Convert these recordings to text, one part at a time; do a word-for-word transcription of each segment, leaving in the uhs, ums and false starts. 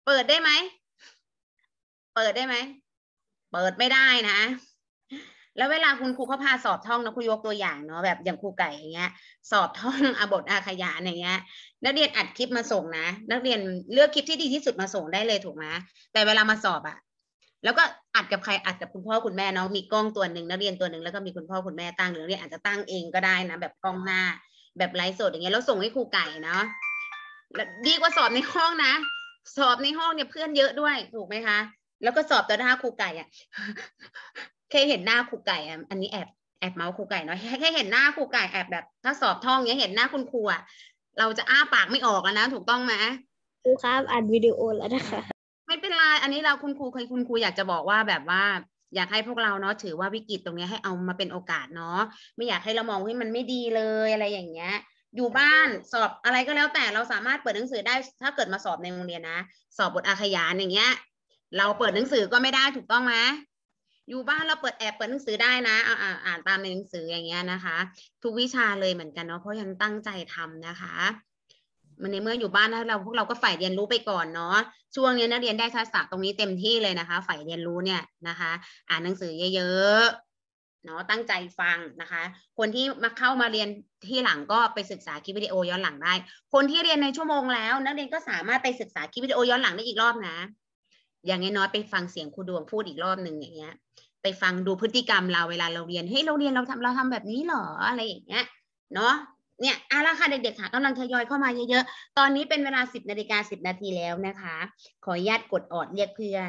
เปิดได้ไหมเปิดได้ไหมเปิดไม่ได้นะแล้วเวลาคุณครูเขาพาสอบท่องนะครูยกตัวอย่างเนาะแบบอย่างครูไก่อย่างเงี้ยสอบท่องอบทอาขยานอย่างเงี้ยนักเรียนอัดคลิปมาส่งนะนักเรียนเลือกคลิปที่ดีที่สุดมาส่งได้เลยถูกไหมแต่เวลามาสอบอะแล้วก็อัดกับใครอัดกับคุณพ่อคุณแม่เนาะมีกล้องตัวหนึ่งนักเรียนตัวหนึ่งแล้วก็มีคุณพ่อคุณแม่ตั้งหรือนักเรียนอาจจะตั้งเองก็ได้นะแบบกล้องหน้าแบบไลฟ์สดอย่างเงี้ยแล้วส่งให้ครูไก่เนาะดีกว่าสอบในห้องนะสอบในห้องเนี่ยเพื่อนเยอะด้วยถูกไหมคะแล้วก็สอบต่อหน้าครูไก่อะแค่เห็นหน้าครูไก่อะอันนี้แอบแอบเมาส์ครูไก่เนาะแค่เห็นหน้าครูไก่แอบแบบถ้าสอบท่องเนี้ยเห็นหน้าคุณครูอะเราจะอ้าปากไม่ออกแล้วนะถูกต้องไหมครูครับอัดวิดีโอแล้วนะคะไม่เป็นไรอันนี้เราคุณครูเคยคุณครูอยากจะบอกว่าแบบว่าอยากให้พวกเราเนาะถือว่าวิกฤตตรงนี้ให้เอามาเป็นโอกาสเนาะไม่อยากให้เรามองว่ามันไม่ดีเลยอะไรอย่างเงี้ยอยู่บ้านสอบอะไรก็แล้วแต่เราสามารถเปิดหนังสือได้ถ้าเกิดมาสอบในโรงเรียนนะสอบบทอาขยานอย่างเงี้ยเราเปิดหนังสือก็ไม่ได้ถูกต้องไหมอยู่บ้านเราเปิดแอบเปิดหนังสือได้นะอ่าอ่านตามในหนังสืออย่างเงี้ยนะคะทุกวิชาเลยเหมือนกันเนาะเพราะยังตั้งใจทำนะคะมันในเมื่ออยู่บ้านนะเราพวกเราก็ฝ่ายเรียนรู้ไปก่อนเนาะช่วงนี้นักเรียนได้ทักษะตรงนี้เต็มที่เลยนะคะฝ่ายเรียนรู้เนี่ยนะคะอ่านหนังสือเยอะๆเนาะตั้งใจฟังนะคะคนที่มาเข้ามาเรียนที่หลังก็ไปศึกษาคลิปวิดีโอย้อนหลังได้คนที่เรียนในชั่วโมงแล้วนักเรียนก็สามารถไปศึกษาคลิปวิดีโอย้อนหลังได้อีกรอบนะอย่างน้อยๆไปฟังเสียงครูดวงพูดอีกรอบหนึ่งอย่างเงี้ยไปฟังดูพฤติกรรมเราเวลาเราเรียนเฮ้ยเราเรียนเราทำเราทำแบบนี้เหรออะไรอย่างเงี้ยเนาะเนี่ยเอาละค่ะเด็กๆค่ะกำลังทยอยเข้ามาเยอะๆตอนนี้เป็นเวลาสิบนาฬิกาสิบนาทีแล้วนะคะขออนุญาตกดออดเรียกเพื่อน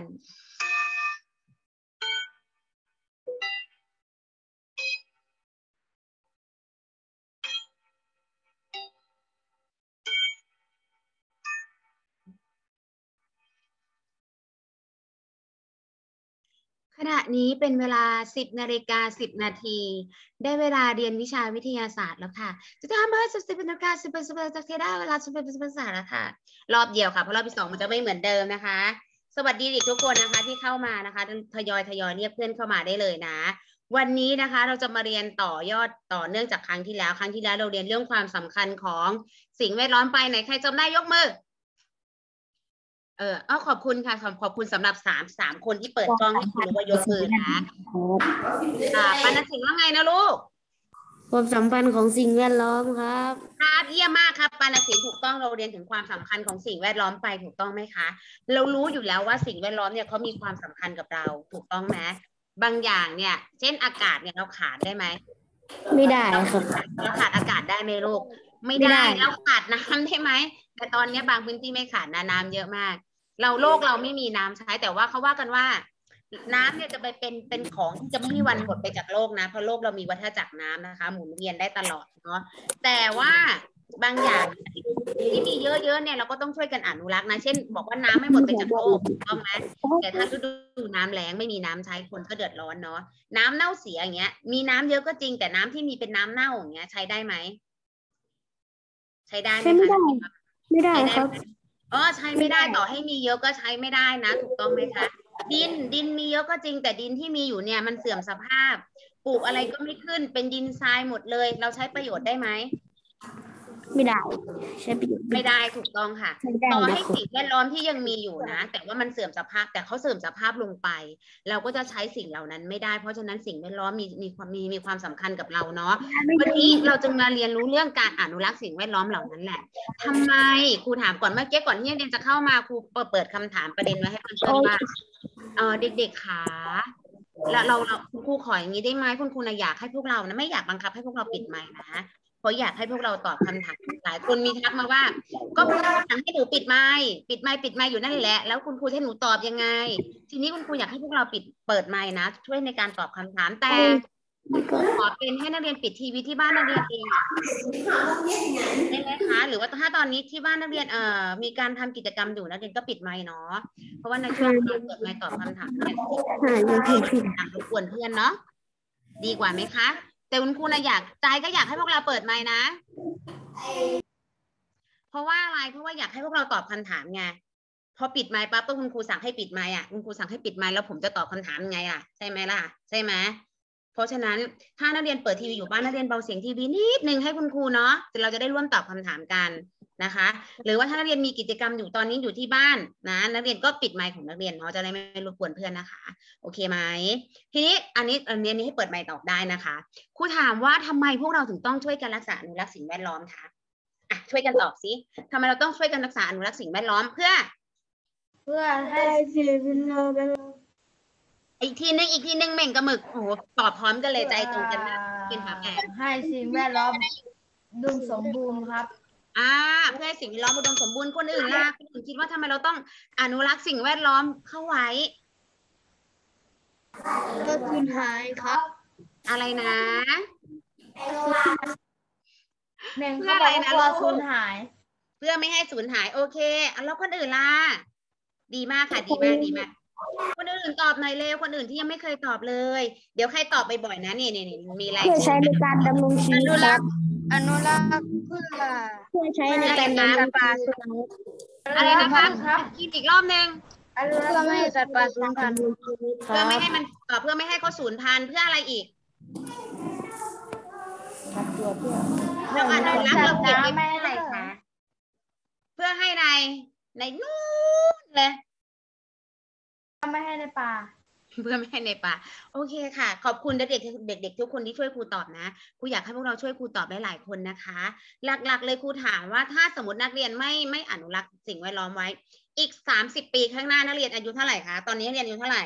ขณะนี้เป็นเวลาสิบนาฬิกาสิบนาทีได้เวลาเรียนวิชาวิทยาศาสตร์แล้วค่ะจะทำให้สิบนาฬิกาสิบสิบจะได้เวลาสิบสิบสิบศาสตร์แล้วค่ะรอบเดียวค่ะเพราะรอบที่สองมันจะไม่เหมือนเดิมนะคะสวัสดีเด็กทุกคนนะคะที่เข้ามานะคะทยอยทยอยเรียกเพื่อนเข้ามาได้เลยนะวันนี้นะคะเราจะมาเรียนต่อยอดต่อเนื่องจากครั้งที่แล้วครั้งที่แล้วเราเรียนเรื่องความสำคัญของสิ่งแวดล้อมไปไหนใครจำได้ยกมือเออเอาขอบคุณค่ะขอบคุณสำหรับสามสามคนที่เปิดกล้องให้คุณรู้ว่ายกมือนะอ่าปานสิงห์ว่าไงนะลูกความสัมพันธ์ของสิ่งแวดล้อมครับครับเยี่ยมมากครับปานสิงห์ถูกต้องเราเรียนถึงความสำคัญของสิ่งแวดล้อมไปถูกต้องไหมคะเรารู้อยู่แล้วว่าสิ่งแวดล้อมเนี่ยเขามีความสำคัญกับเราถูกต้องไหมบางอย่างเนี่ยเช่นอากาศเนี่ยเราขาดได้ไหมไม่ได้ครับเราขาดอากาศได้ไหมลูกไม่ได้เราขาดน้ำได้ไหมแต่ตอนนี้บางพื้นที่ไม่ขาดนะน้ำเยอะมากเราโลกเราไม่มีน้ำใช้แต่ว่าเขาว่ากันว่าน้ำเนี่ยจะไปเป็นเป็นของที่จะไม่มีวันหมดไปจากโลกนะเพราะโลกเรามีวัฏจักรน้ำนะคะหมุนเวียนได้ตลอดเนาะแต่ว่าบางอย่างที่มีเยอะๆเนี่ยเราก็ต้องช่วยกันอนุรักษ์นะเช่นบอกว่าน้ำไม่หมดไปจากโลกถูกต้องไหมแต่ถ้าฤดูน้ำแล้งไม่มีน้ำใช้คนก็เดือดร้อนเนาะน้ำเน่าเสียอย่างเงี้ยมีน้ำเยอะก็จริงแต่น้ำที่มีเป็นน้ำเน่าอย่างเงี้ยใช้ได้ไหมใช้ได้ไหมคะไม่ได้ครับอ๋อใช้ไม่ได้ต่อให้มีเยอะก็ใช้ไม่ได้นะถูกต้องไหมคะดินดินมีเยอะก็จริงแต่ดินที่มีอยู่เนี่ยมันเสื่อมสภาพปลูกอะไรก็ไม่ขึ้นเป็นดินทรายหมดเลยเราใช้ประโยชน์ได้ไหมไม่ได้ใช้ประโยชน์ไม่ได้ถูกต้องค่ะต่อให้สิ่งแวดล้อมที่ยังมีอยู่นะแต่ว่ามันเสื่อมสภาพแต่เขาเสื่อมสภาพลงไปเราก็จะใช้สิ่งเหล่านั้นไม่ได้เพราะฉะนั้นสิ่งแวดล้อมมีมีความมีมีความสำคัญกับเราเนาะวันนี้เราจะมาเรียนรู้เรื่องการอนุรักษ์สิ่งแวดล้อมเหล่านั้นแหละทำไมครูถามก่อนเมื่อกี้ก่อนที่นักเรียนจะเข้ามาครูเปิดคำถามประเด็นไว้ให้เพื่อนๆว่าเออเด็กๆค่ะแล้วเราเราคุณครูขออย่างนี้ได้ไหมคุณครูนะอยากให้พวกเรานะไม่อยากบังคับให้พวกเราปิดไมค์นะเพราะอยากให้พวกเราตอบคำถามหลายคนมีทักมาว่าก็คุณครูสั่งให้หนูปิดไมค์ปิดไมค์ปิดไมค์อยู่นั่นแหละแล้วคุณครูให้หนูตอบยังไงทีนี้คุณครูอยากให้พวกเราปิดเปิดไมค์นะช่วยในการตอบคำถามแต่คุณครูขอเป็นให้นักเรียนปิดทีวีที่บ้านนักเรียนเองได้ไหมคะหรือว่าถ้าตอนนี้ที่บ้านนักเรียนเอ่อมีการทำกิจกรรมอยู่นักเรียนก็ปิดไมค์เนาะเพราะว่าในช่วงการเปิดไมค์ตอบคำถามเนี่ยถามรบกวนเพื่อนเนาะดีกว่าไหมคะแต่คุณครูนะอยากใจก็อยากให้พวกเราเปิดไมค์นะเพราะว่าอะไรเพราะว่าอยากให้พวกเราตอบคำถามไงพอปิดไมค์ปั๊บก็คุณครูสั่งให้ปิดไมค์อ่ะคุณครูสั่งให้ปิดไมค์แล้วผมจะตอบคำถามไงอ่ะใช่ไหมล่ะใช่ไหมเพราะฉะนั้นถ้านักเรียนเปิดทีวีอยู่บ้านนักเรียนเบาเสียงทีวีนิดนึงให้คุณครูเนาะเราจะได้ร่วมตอบคำถามกันนะคะ หรือว่าถ้านักเรียนมีกิจกรรมอยู่ตอนนี้อยู่ที่บ้านนะนักเรียนก็ปิดไมค์ของนักเรียนเนาะจะได้ไม่รบกวนเพื่อนนะคะโอเคไหมทีนี้อันนี้อันนี้ให้เปิดไมค์ตอบได้นะคะครูถามว่าทำไมพวกเราถึงต้องช่วยกันรักษาอนุรักษ์สิ่งแวดล้อมคะอ่ะช่วยกันตอบสิทำไมเราต้องช่วยกันรักษาอนุรักษ์สิ่งแวดล้อมเพื่อเพื่อให้สิ่งแวดล้อมอีกทีนึงอีกทีนึงเหม่งกับหมึกโอ้โหตอบพร้อมกันเลยใจตรงกันมากเป็นฝาแฝดให้สิ่งแวดล้อมดุลสมบูรณ์ครับอ่าเพื่อให้สิ่งแวดล้อมอุดมสมบูรณ์คนอื่นล่ะคนอื่นคิดว่าทำไมเราต้องอนุรักษ์สิ่งแวดล้อมเข้าไว้ก็สูญหายครับอะไรนะเน่งเพื่อเขาอะบไรอกนะว่าลูกลัวสูญกหายเพื่อไม่ให้สูญหายโอเคอ่ะแล้วคนอื่นล่ะดีมากค่ะดีมากดีมากคนอื่นตอบหน่อยเร็วคนอื่นที่ยังไม่เคยตอบเลย เดี๋ยวใครตอบบ่อยๆนะนี่นี่นี่มีอะไรเพื่อใช้ในการดำรงชีวิตครับอนุรักษ์เพื่อเพื่อใช้ในการดำรงชีวิตครับอะไรนะครับคิดอีกรอบนึงเพื่อไม่ให้สัตว์ป่าสูญพันธุ์เพื่อไม่ให้มันเอ่อเพื่อไม่ให้เขาสูญพันธุ์เพื่ออะไรอีกเราอนุรักษ์เราเก็บไว้เพื่ออะไรคะเพื่อให้ในในนู้นเลยไม่ให้ในป่าเพื่อไม่ให้ในป่าโอเคค่ะ ขอบคุณเด็กๆเด็กๆทุกคนที่ช่วยครูตอบนะครูอยากให้พวกเราช่วยครูตอบหลายๆคนนะคะ หลักๆเลยครูถามว่าถ้าสมมตินักเรียนไม่ไม่อนุรักษ์สิ่งแวดล้อมไว้ อีกสามสิบปีข้างหน้านักเรียนอายุเท่าไหร่คะตอนนี้นักเรียนอายุเท่าไหร่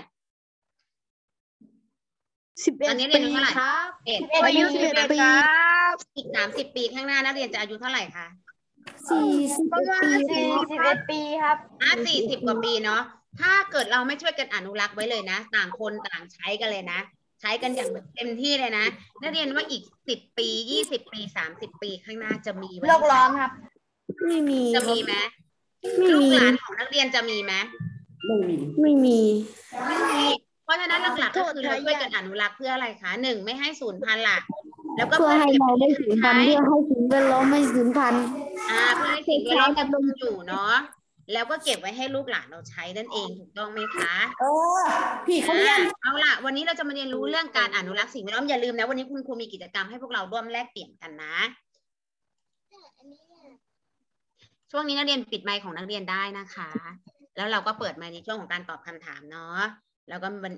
สิบเอ็ดตอนนี้เรียนอายุเท่าไหร่ครับเอ็ดอายุสิบเอ็ดปีอีกสามสิบปีข้างหน้านักเรียนจะอายุเท่าไหร่คะสี่สิบประมาณปีสี่สิบเอ็ดปีครับอ่ะสี่สิบกว่าปีเนาะถ้าเกิดเราไม่ช่วยกันอนุรักษ์ไว้เลยนะ ต่างคนต่างใช้กันเลยนะ ใช้กันอย่างแบบเต็มที่เลยนะนักเรียนว่าอีกสิบปียี่สิบปีสามสิบปีข้างหน้าจะมีไว้โลกร้อนครับ ไม่มีจะมีไหมไม่ลูกมีหลานของนักเรียนจะมีไหมไม่มีไม่มีเพราะฉะนั้นหลักๆก็คือเราช่วยกันอนุรักษ์เพื่ออะไรคะหนึ่งไม่ให้สูญพันธุ์ล่ะแล้วก็เพื่อให้ก็บเราได้สูญพันธุ์ใช้เพื่อให้สิ่งแวดล้อมไม่สูญพันธุ์อ่าเพื่อให้สิ่งแวดล้อมยังคงอยู่เนาะแล้วก็เก็บไว้ให้ลูกหลานเราใช้นั่นเองถูกต้องไหมคะพี่เขาเรียนอ่ะเอาล่ะวันนี้เราจะมาเรียนรู้เรื่องการอนุรักษ์สิ่งแวดล้อมอย่าลืมนะวันนี้คุณครูมีกิจกรรมให้พวกเราร่วมแลกเปลี่ยนกันนะ ช่วงนี้นักเรียนปิดไมค์ของนักเรียนได้นะคะ แล้วเราก็เปิดไมค์ในช่วงของการตอบคำถามเนาะแล้วก็มัน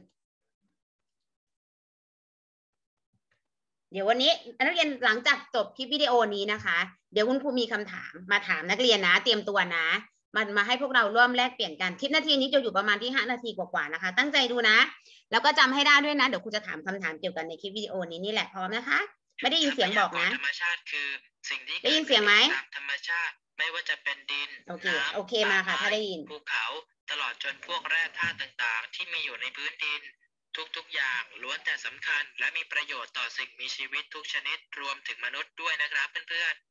เดี๋ยววันนี้นักเรียนหลังจากจบคลิปวิดีโอนี้นะคะ เดี๋ยวคุณครูมีคำถามมาถามนักเรียนนะ เตรียมตัวนะมันมาให้พวกเราร่วมแลกเปลี่ยนกันคลิปนาทีนี้จะอยู่ประมาณที่ห้านาทีกว่าๆนะคะ ตั้งใจดูนะ แล้วก็จำให้ได้ด้วยนะเดี๋ยวครูจะถามคำถามเกี่ยวกันในคลิปวิดีโอนี้นี่แหละพร้อมนะคะ ไม่ได้ยินเสียงบอกนะธรรมชาติคือสิ่งที่ได้ยินเสียงไหมตามธรรมชาติไม่ว่าจะเป็นดินโอเคน้ำโอเคมาค่ะถ้าได้ยินภูเขาตลอดจนพวกแร่ธาตุต่างๆ ที่มีอยู่ในพื้นดิน ทุกๆอย่างล้วนแต่สำคัญ และมีประโยชน์ต่อสิ่งมีชีวิตทุกชนิดรวมถึงมนุษย์ด้วยนะครับเพื่อน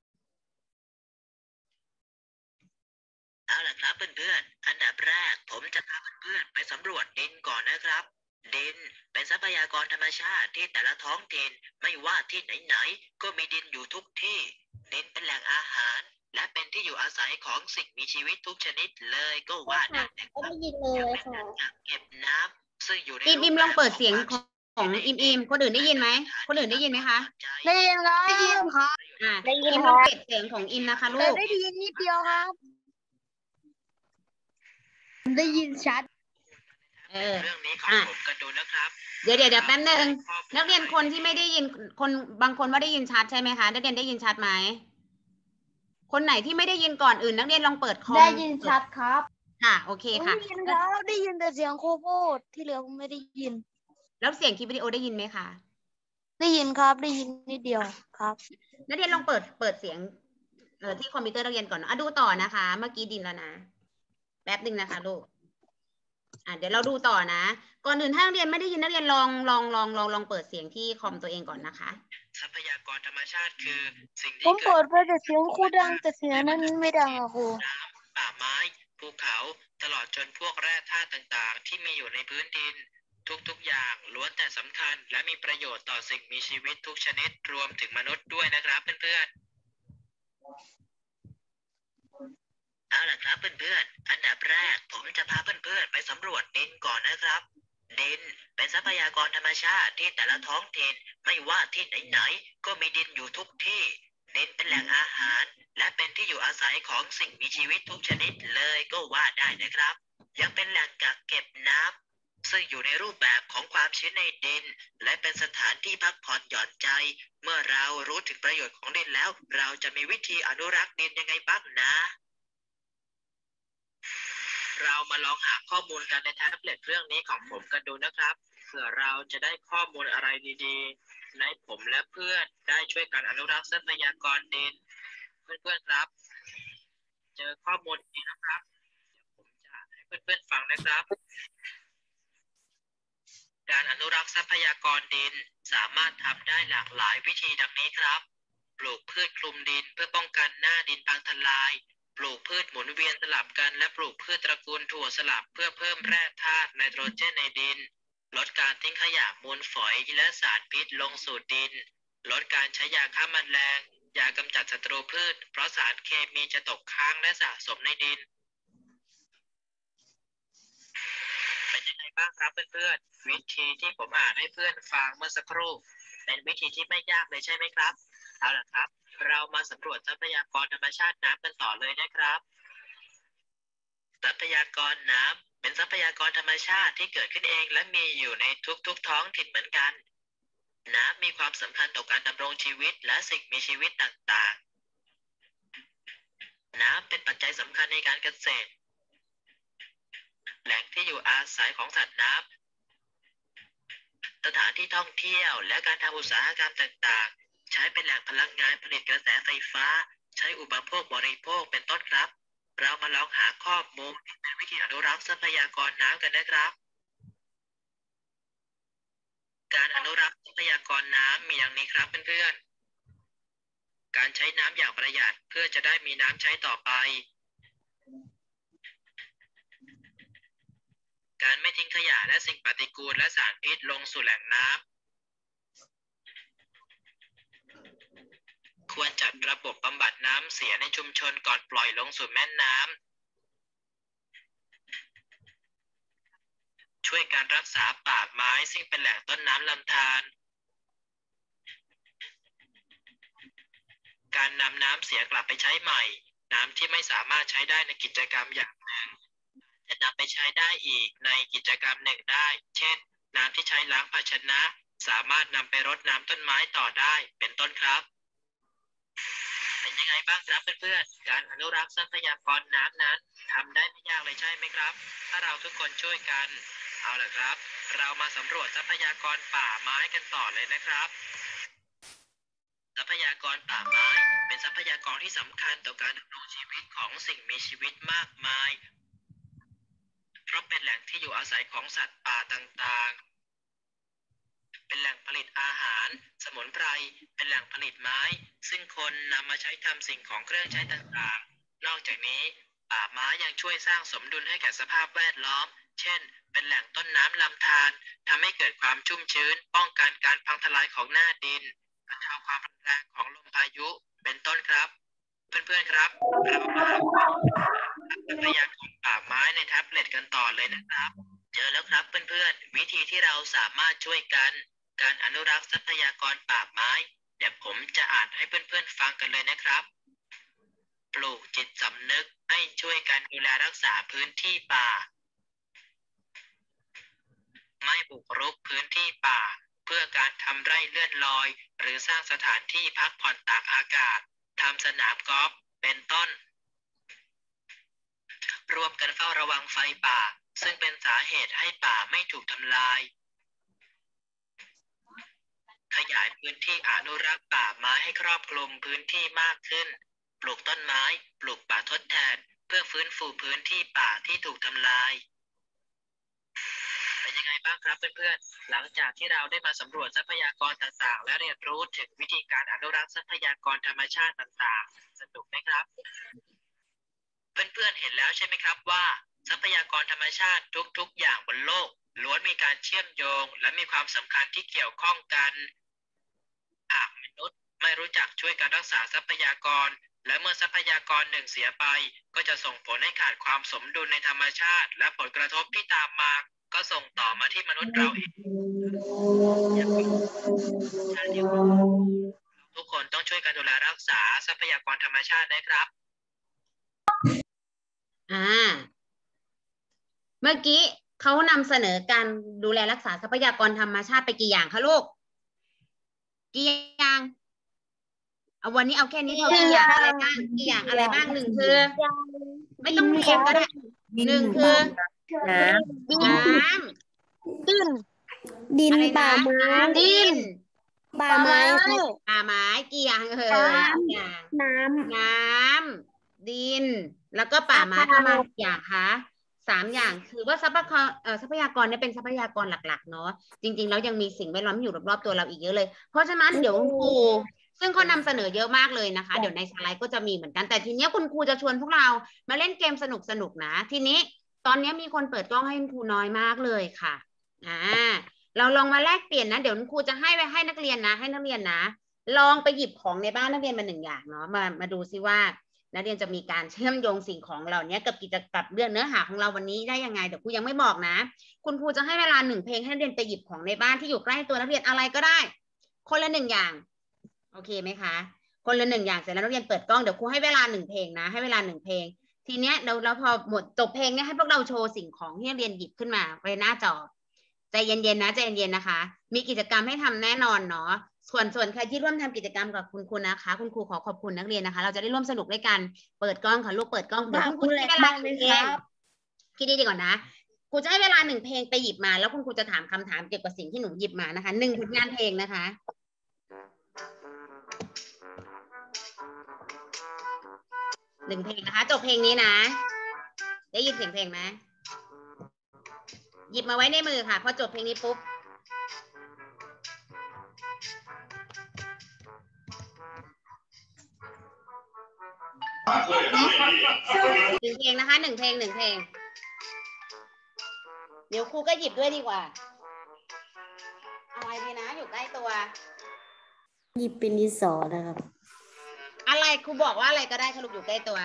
ๆเอาล่ะครับเพื่อนๆอันดับแรกผมจะพาเพื่อนๆไปสำรวจดินก่อนนะครับ ดินเป็นทรัพยากรธรรมชาติที่แต่ละท้องถิ่นไม่ว่าที่ไหนๆก็มีดินอยู่ทุกที่ ดินเป็นแหล่งอาหาร และเป็นที่อยู่อาศัยของสิ่งมีชีวิตทุกชนิดเลยก็ว่าได้นะครับได้ยินเลยค่ะอ่างเก็บน้ำซึ่งอยู่ในอิมอิมลองเปิดเสียงของของอิมอิมคนอื่นได้ยินไหมคนอื่นได้ยินไหมคะได้ยินครับได้ยินครับอ่าได้ยินอิมคลรัองบปิดเสียงของอิมนะคะลูแต่กได้ยินนิดเดียวครับ ได้ยินชัดเออเรื่องนี้ของอ่ะผมกันดูนะครับเดี๋ยวเดี๋ยวเดี๋ยวแป๊บนึงนักเรียนคนที่ไม่ได้ยินคนบางคนว่าได้ยินชัดใช่ไหมคะนักเรียนได้ยินชัดไหมคนไหนที่ไม่ได้ยินก่อนอื่นนักเรียนลองเปิดคอมได้ยินชัดครับค่ะโอเคค่ะได้ยินครับ ได้ยินแต่เสียงโคพูดที่เหลือผมไม่ได้ยินแล้วเสียงคลิปวิดีโอได้ยินไหมคะได้ยินครับ ได้ยินนิดเดียวครับนักเรียนลองเปิดเปิดเสียงเออที่คอมพิวเตอร์นักเรียนก่อนอ่ะดูต่อนะคะ เมื่อกี้ดินแล้วนะแป๊บหนึ่งนะคะลูกอ่ะเดี๋ยวเราดูต่อนะ ก่อนอื่นถ้านักเรียนไม่ได้ยินนักเรียนลองลองลองลองลองเปิดเสียงที่คอมตัวเองก่อนนะคะทรัพยากรธรรมชาติคือสิ่งผที่มเกิเปิดดไปแต่เสียงครูดังแต่เสียงนั้นไม่ดังอะครูน้ำป่าไม้ ภูเขา ตลอดจนพวกแร่ธาตุต่างๆ ที่มีอยู่ในพื้นดิน ทุกๆอย่างล้วนแต่สำคัญ และมีประโยชน์ต่อสิ่งมีชีวิตทุกชนิดรวมถึงมนุษย์ด้วยนะครับเพื่อนๆเอาล่ะครับเพื่อนๆอันดับแรกผมจะพาเพื่อนๆไปสำรวจดินก่อนนะครับ ดินเป็นทรัพยากรธรรมชาติที่แต่ละท้องถิ่นไม่ว่าที่ไหนๆก็มีดินอยู่ทุกที่ดินเป็นแหล่งอาหารและเป็นที่อยู่อาศัยของสิ่งมีชีวิตทุกชนิดเลยก็ว่าได้นะครับ ยังเป็นแหล่งกักเก็บน้ำซึ่งอยู่ในรูปแบบของความชื้นในดินและเป็นสถานที่พักผ่อนหย่อนใจเมื่อเรารู้ถึงประโยชน์ของดินแล้วเราจะมีวิธีอนุรักษ์ดินยังไงบ้างนะ เรามาลองหาข้อมูลกันในแท็บเล็ตเครื่องนี้ของผมกันดูนะครับเผื่อเราจะได้ข้อมูลอะไรดีๆในผมและเพื่อนได้ช่วยกันอนุรักษ์ทรัพยากรดินเพื่อนๆครับเจอข้อมูลนี้นะครับเดี๋ยวผมจะให้เพื่อนๆฟังนะครับ การอนุรักษ์ทรัพยากรดินสามารถทำได้หลากหลายวิธีดังนี้ครับปลูกพืชคลุมดินเพื่อป้องกันหน้าดินพังทลายปลูกพืชหมุนเวียนสลับกันและปลูกพืชตระกูลถั่วสลับเพื่อเพิ่มแร่ธาตุไนโตรเจนในดินลดการทิ้งขยะมูลฝอยและสารพิษลงสู่ดินลดการใช้ยาฆ่าแมลงยากำจัดศัตรูพืชเพราะสารเคมีจะตกค้างและสะสมในดินเป็นยังไงบ้างครับเพื่อนๆวิธีที่ผมอ่านให้เพื่อนฟังเมื่อสักครู่เป็นวิธีที่ไม่ยากเลยใช่ไหมครับเอาล่ะครับเรามาสำรวจทรัพยากรธรรมชาติน้ำกันต่อเลยนะครับทรัพยากรน้ำเป็นทรัพยากรธรรมชาติที่เกิดขึ้นเองและมีอยู่ในทุกๆท้องถิ่นเหมือนกันน้ำมีความสำคัญต่อการดำรงชีวิตและสิ่งมีชีวิตต่างๆน้ำเป็นปัจจัยสำคัญในการเกษตรแหล่งที่อยู่อาศัยของสัตว์น้ำสถานที่ท่องเที่ยวและการทำอุตสาหกรรมต่างๆใช้เป็นแหล่งพลังงานผลิตกระแสไฟฟ้าใช้อุปโภคบริโภคเป็นต้นครับเรามาลองหาข้อมูลที่เป็นวิธีอนุรักษ์ทรัพยากรน้ำกันนะครับการอนุรักษ์ทรัพยากรน้ำมีอย่างนี้ครับเพื่อนๆการใช้น้ำอย่างประหยัดเพื่อจะได้มีน้ำใช้ต่อไปการไม่ทิ้งขยะและสิ่งปฏิกูลและสารพิษลงสู่แหล่งน้ำควรจัดระบบบำบัดน้ำเสียในชุมชนก่อนปล่อยลงสู่แม่น้ำช่วยการรักษาป่าไม้ซึ่งเป็นแหล่งต้นน้ำลำธารการนำน้ำเสียกลับไปใช้ใหม่น้ำที่ไม่สามารถใช้ได้ในกิจกรรมอย่างหนึ่งจะนำไปใช้ได้อีกในกิจกรรมหนึ่งได้เช่นน้ำที่ใช้ล้างภาชนะสามารถนำไปรดน้ำต้นไม้ต่อได้เป็นต้นครับเป็นยังไงบ้างครับเพื่อนๆการอนุรักษ์ทรัพยากรน้ำนั้นทำได้ไม่ยากเลยใช่ไหมครับถ้าเราทุกคนช่วยกันเอาล่ะครับเรามาสำรวจทรัพยากรป่าไม้กันต่อเลยนะครับทรัพยากรป่าไม้เป็นทรัพยากรที่สำคัญต่อการดำรงชีวิตของสิ่งมีชีวิตมากมายเพราะเป็นแหล่งที่อยู่อาศัยของสัตว์ป่าต่างๆเป็นแหล่งผลิตอาหารสมุนไพรเป็นแหล่งผลิตไม้ซึ่งคนนำมาใช้ทำสิ่งของเครื่องใช้ต่างๆนอกจากนี้ป่าไม้ยังช่วยสร้างสมดุลให้แก่สภาพแวดล้อมเช่นเป็นแหล่งต้นน้ำลำธารทำให้เกิดความชุ่มชื้นป้องกันการพังทลายของหน้าดินบรรเทาความรุนแรงของลมพายุเป็นต้นครับเพื่อนๆครับเรามาหาทรัพยากรป่าไม้ในแท็บเล็ตกันต่อเลยนะครับเจอแล้วครับเพื่อนๆวิธีที่เราสามารถช่วยกันการอนุรักษ์ทรัพยากรป่าไม้เดี๋ยวผมจะอ่านให้เพื่อนๆฟังกันเลยนะครับปลูกจิตสำนึกให้ช่วยกันดูแลรักษาพื้นที่ป่าไม่บุกรุกพื้นที่ป่าเพื่อการทำไร่เลื่อนลอยหรือสร้างสถานที่พักผ่อนตากอากาศทำสนามกอล์ฟเป็นต้นร่วมกันเฝ้าระวังไฟป่าซึ่งเป็นสาเหตุให้ป่าไม่ถูกทำลายขยายพื้นที่อนุรักษ์ป่าไม้ให้ครอบคลุมพื้นที่มากขึ้นปลูกต้นไม้ปลูกป่าทดแทนเพื่อฟื้นฟูพื้นที่ป่าที่ถูกทำลายเป็นยังไงบ้างครับเพื่อนๆหลังจากที่เราได้มาสำรวจทรัพยากรต่างๆและเรียนรู้ถึงวิธีการอนุรักษ์ทรัพยากรธรรมชาติต่างๆสนุกไหมครับเพื่อนๆเห็นแล้วใช่ไหมครับว่าทรัพยากรธรรมชาติทุกๆอย่างบนโลกล้วนมีการเชื่อมโยงและมีความสำคัญที่เกี่ยวข้องกันหากมนุษย์ไม่รู้จักช่วยกันรักษาทรัพยากรและเมื่อทรัพยากรหนึ่งเสียไปก็จะส่งผลให้ขาดความสมดุลในธรรมชาติและผลกระทบที่ตามมาก็ส่งต่อมาที่มนุษย์เราเองทุกคนต้องช่วยกันดูแลรักษาทรัพยากรธรรมชาตินะครับอ่า เมื่อกี้เขานำเสนอการดูแลรักษาทรัพยากรธรรมชาติไปกี่อย่างคะลูก กี่อย่าง เอาวันนี้เอาแค่นี้พอกี่อย่างอะไรบ้างกี่อย่างอะไรบ้างหนึ่งคือ ไม่ต้องเรียงก็ได้หนึ่งคือน้ำน้ำดินดินอะไรป่านะไม้ดินป่าไม้ครับป่าไม้กี่อย่างเอ่ยน้ำอย่างน้น้ำดิน แล้วก็ป่าไม้ประมาณกี่อย่างคะสามอย่างคือว่าทรัพยากรเอ่อทรัพยากรเนี่ยเป็นทรัพยากรหลักๆเนาะจริงๆแล้วยังมีสิ่งแวดล้อมอยู่รอบๆตัวเราอีกเยอะเลย เพราะฉะนั้นเดี๋ยวคุณครูซึ่งเขานำเสนอเยอะมากเลยนะคะ เดี๋ยวในสไลด์ก็จะมีเหมือนกันแต่ทีเนี้ยคุณครูจะชวนพวกเรามาเล่นเกมสนุกๆนะทีนี้ตอนนี้มีคนเปิดกล้องให้คุณครูน้อยมากเลยค่ะอ่าเราลองมาแลกเปลี่ยนนะเดี๋ยวคุณครูจะให้ไปให้นักเรียนนะให้นักเรียนนะ ลองไปหยิบของในบ้านนักเรียนมาหนึ่งอย่างเนาะมามาดูซิว่านักเรียนจะมีการเชื่อมโยงสิ่งของเหล่านี้กับกิจกรรมเรื่องเนื้อหาของเราวันนี้ได้ยังไงเดี๋ยวครูยังไม่บอกนะ คุณครูจะให้เวลาหนึ่งเพลงให้นักเรียนไปหยิบของในบ้านที่อยู่ใกล้ตัวนักเรียนอะไรก็ได้ คนละหนึ่งอย่างโอเคไหมคะคนละหนึ่งอย่างเสร็จแล้วนักเรียนเปิดกล้องเดี๋ยวครูให้เวลาหนึ่งเพลงนะให้เวลาหนึ่งเพลง ทีเนี้ยเราแล้วพอหมดจบเพลงเนี่ยให้พวกเราโชว์สิ่งของที่นักเรียนหยิบขึ้นมาไว้หน้าจอใจเย็นๆนะใจเย็นๆนะคะ มีกิจกรรมให้ทำแน่นอนเนาะส่วนส่วนใครที่ร่วมทำกิจกรรมกับคุณครูนะคะ คุณครูขอขอบคุณนักเรียนนะคะ เราจะได้ร่วมสนุกด้วยกันเปิดกล้องค่ะลูกเปิดกล้องำเดี๋ยวคุณครูจะให้เวลาหนึ่งเพลงคิดดีๆก่อนนะครูจะให้เวลาหนึ่งเพลงไปหยิบมาแล้วคุณครูจะถามคำถามเกี่ยวกับสิ่งที่หนูหยิบมานะคะหนึ่งผลงานเพลงนะคะหนึ่งเพลงนะคะจบเพลงนี้นะได้ยินเสียงเพลงไหมหยิบมาไว้ในมือค่ะพอจบเพลงนี้ปุ๊บหนึ่งเพลงนะคะหนึ่งเพลงหนึ่งเพลงเดี๋ยวครูก็หยิบด้วยดีกว่าเอาไว้ดีนะอยู่ใกล้ตัวหยิบเป็นดินสอนะครับอะไรครูบอกว่าอะไรก็ได้ค่ะลูกอยู่ใกล้ตัว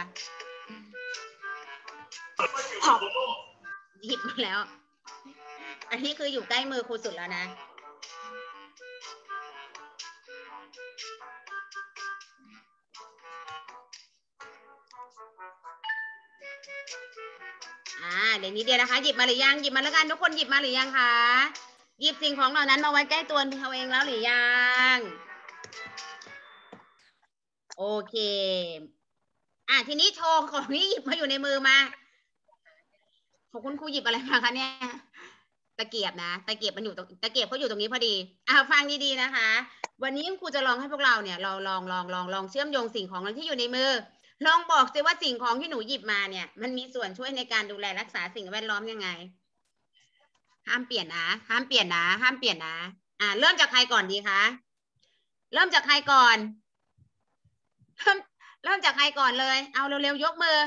หยิบมาแล้ว อันนี้คืออยู่ใกล้มือครูสุดแล้วนะอ่าเดี๋ยวนี้เดียวนะคะหยิบมาหรือยังหยิบมาแล้วกันทุกคนหยิบมาหรือยังคะหยิบสิ่งของเหล่านั้นมาไว้ใกล้ตัวเขาเองแล้วหรือยังโอเคอ่ะทีนี้โชว์ของนี้หยิบมาอยู่ในมือมาของคุณครูหยิบอะไรมาคะเนี่ยตะเกียบนะตะเกียบมันอยู่ตรงตะเกียบเขาอยู่ตรงนี้พอดีอ่ะฟังดีๆนะคะวันนี้ครูจะลองให้พวกเราเนี่ยเราลองลองลองลองเชื่อมโยงสิ่งของที่อยู่ในมือลองบอกสิว่าสิ่งของที่หนูหยิบมาเนี่ยมันมีส่วนช่วยในการดูแลรักษาสิ่งแวดล้อมยังไงห้ามเปลี่ยนนะห้ามเปลี่ยนนะห้ามเปลี่ยนนะอ่ะเริ่มจากใครก่อนดีคะเริ่มจากใครก่อนเริ่มเริ่มจากใครก่อนเลยเอาเร็วๆยกมือ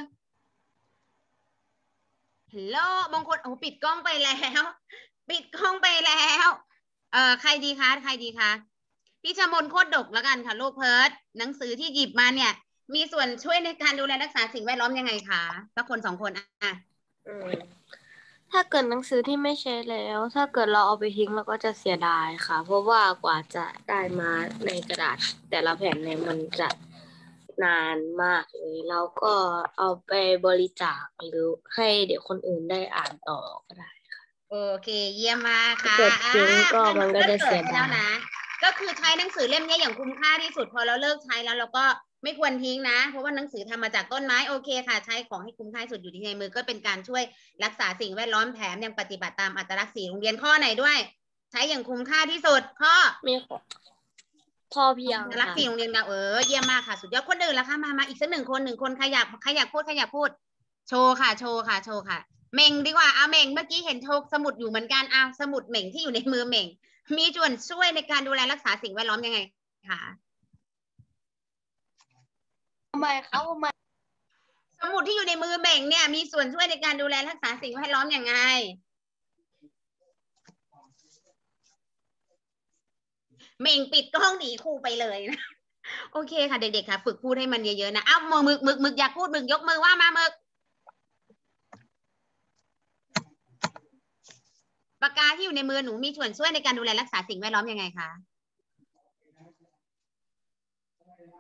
ฮัลโหลบางคนโอ้ปิดกล้องไปแล้วปิดกล้องไปแล้วเอ่อใครดีคะใครดีคะพี่ชมนโคตรดกแล้วกันค่ะลูกเพิร์ดหนังสือที่หยิบมาเนี่ยมีส่วนช่วยในการดูแลรักษาสิ่งแวดล้อมยังไงคะสักคนสองคนอ่ะถ้าเกิดหนังสือที่ไม่ใช้แล้ว ถ้าเกิดเราเอาไปทิ้งเราก็จะเสียดายค่ะ เพราะว่ากว่าจะได้มาในกระดาษแต่ละแผ่นเนี่ยมันจะนานมากเลยเราก็เอาไปบริจาคหรือให้เด็กคนอื่นได้อ่านต่อก็ได้ค่ะโอเคเยี่ยมมากค่ะเกิดทิ้งก็มันก็จะเสียดายแล้วนะก็คือใช้หนังสือเล่มนี้อย่างคุ้มค่าที่สุดพอเราเลิกใช้แล้วเราก็ไม่ควรทิ้งนะเพราะว่าหนังสือทำมาจากต้นไม้โอเคค่ะใช้ของให้คุ้มค่าสุดอยู่ที่ในมือก็เป็นการช่วยรักษาสิ่งแวดล้อมแถมยังปฏิบัติตามอัตลักษณ์สีโรงเรียนข้อไหนด้วย ใช้อย่างคุ้มค่าที่สุดข้อมีพอเพียงอัตลักษณ์สีโรงเรียนเราเออเยี่ยมมากค่ะสุดยอดคนอื่นละคะมามาอีกสักหนึ่งคนหนึ่งคนใครอยากใครอยากพูดใครอยากพูดโชว์ค่ะโชว์ค่ะโชว์ค่ะเม่งดีกว่าเอาเม่งเมื่อกี้เห็นโชว์สมุดอยู่เหมือนกันเอาสมุดเม่งที่อยู่ในมือเม่งมีส่วนช่วยในการดูแลรักษาสิ่งแวดล้อมยังไงคะทำไมเขามาสมุดที่อยู่ในมือเม่งเนี่ยมีส่วนช่วยในการดูแลรักษาสิ่งแวดล้อมยังไงเม่งปิดกล้องหนีครูไปเลยนะโอเคค่ะเด็กๆค่ะฝึกพูดให้มันเยอะๆนะอ้าวมึกมึกมึกอยากพูดมึกยกมือว่ามามึกปากกาที่อยู่ในมือหนูมีส่วนช่วยในการดูแลรักษาสิ่งแวดล้อมยังไงคะ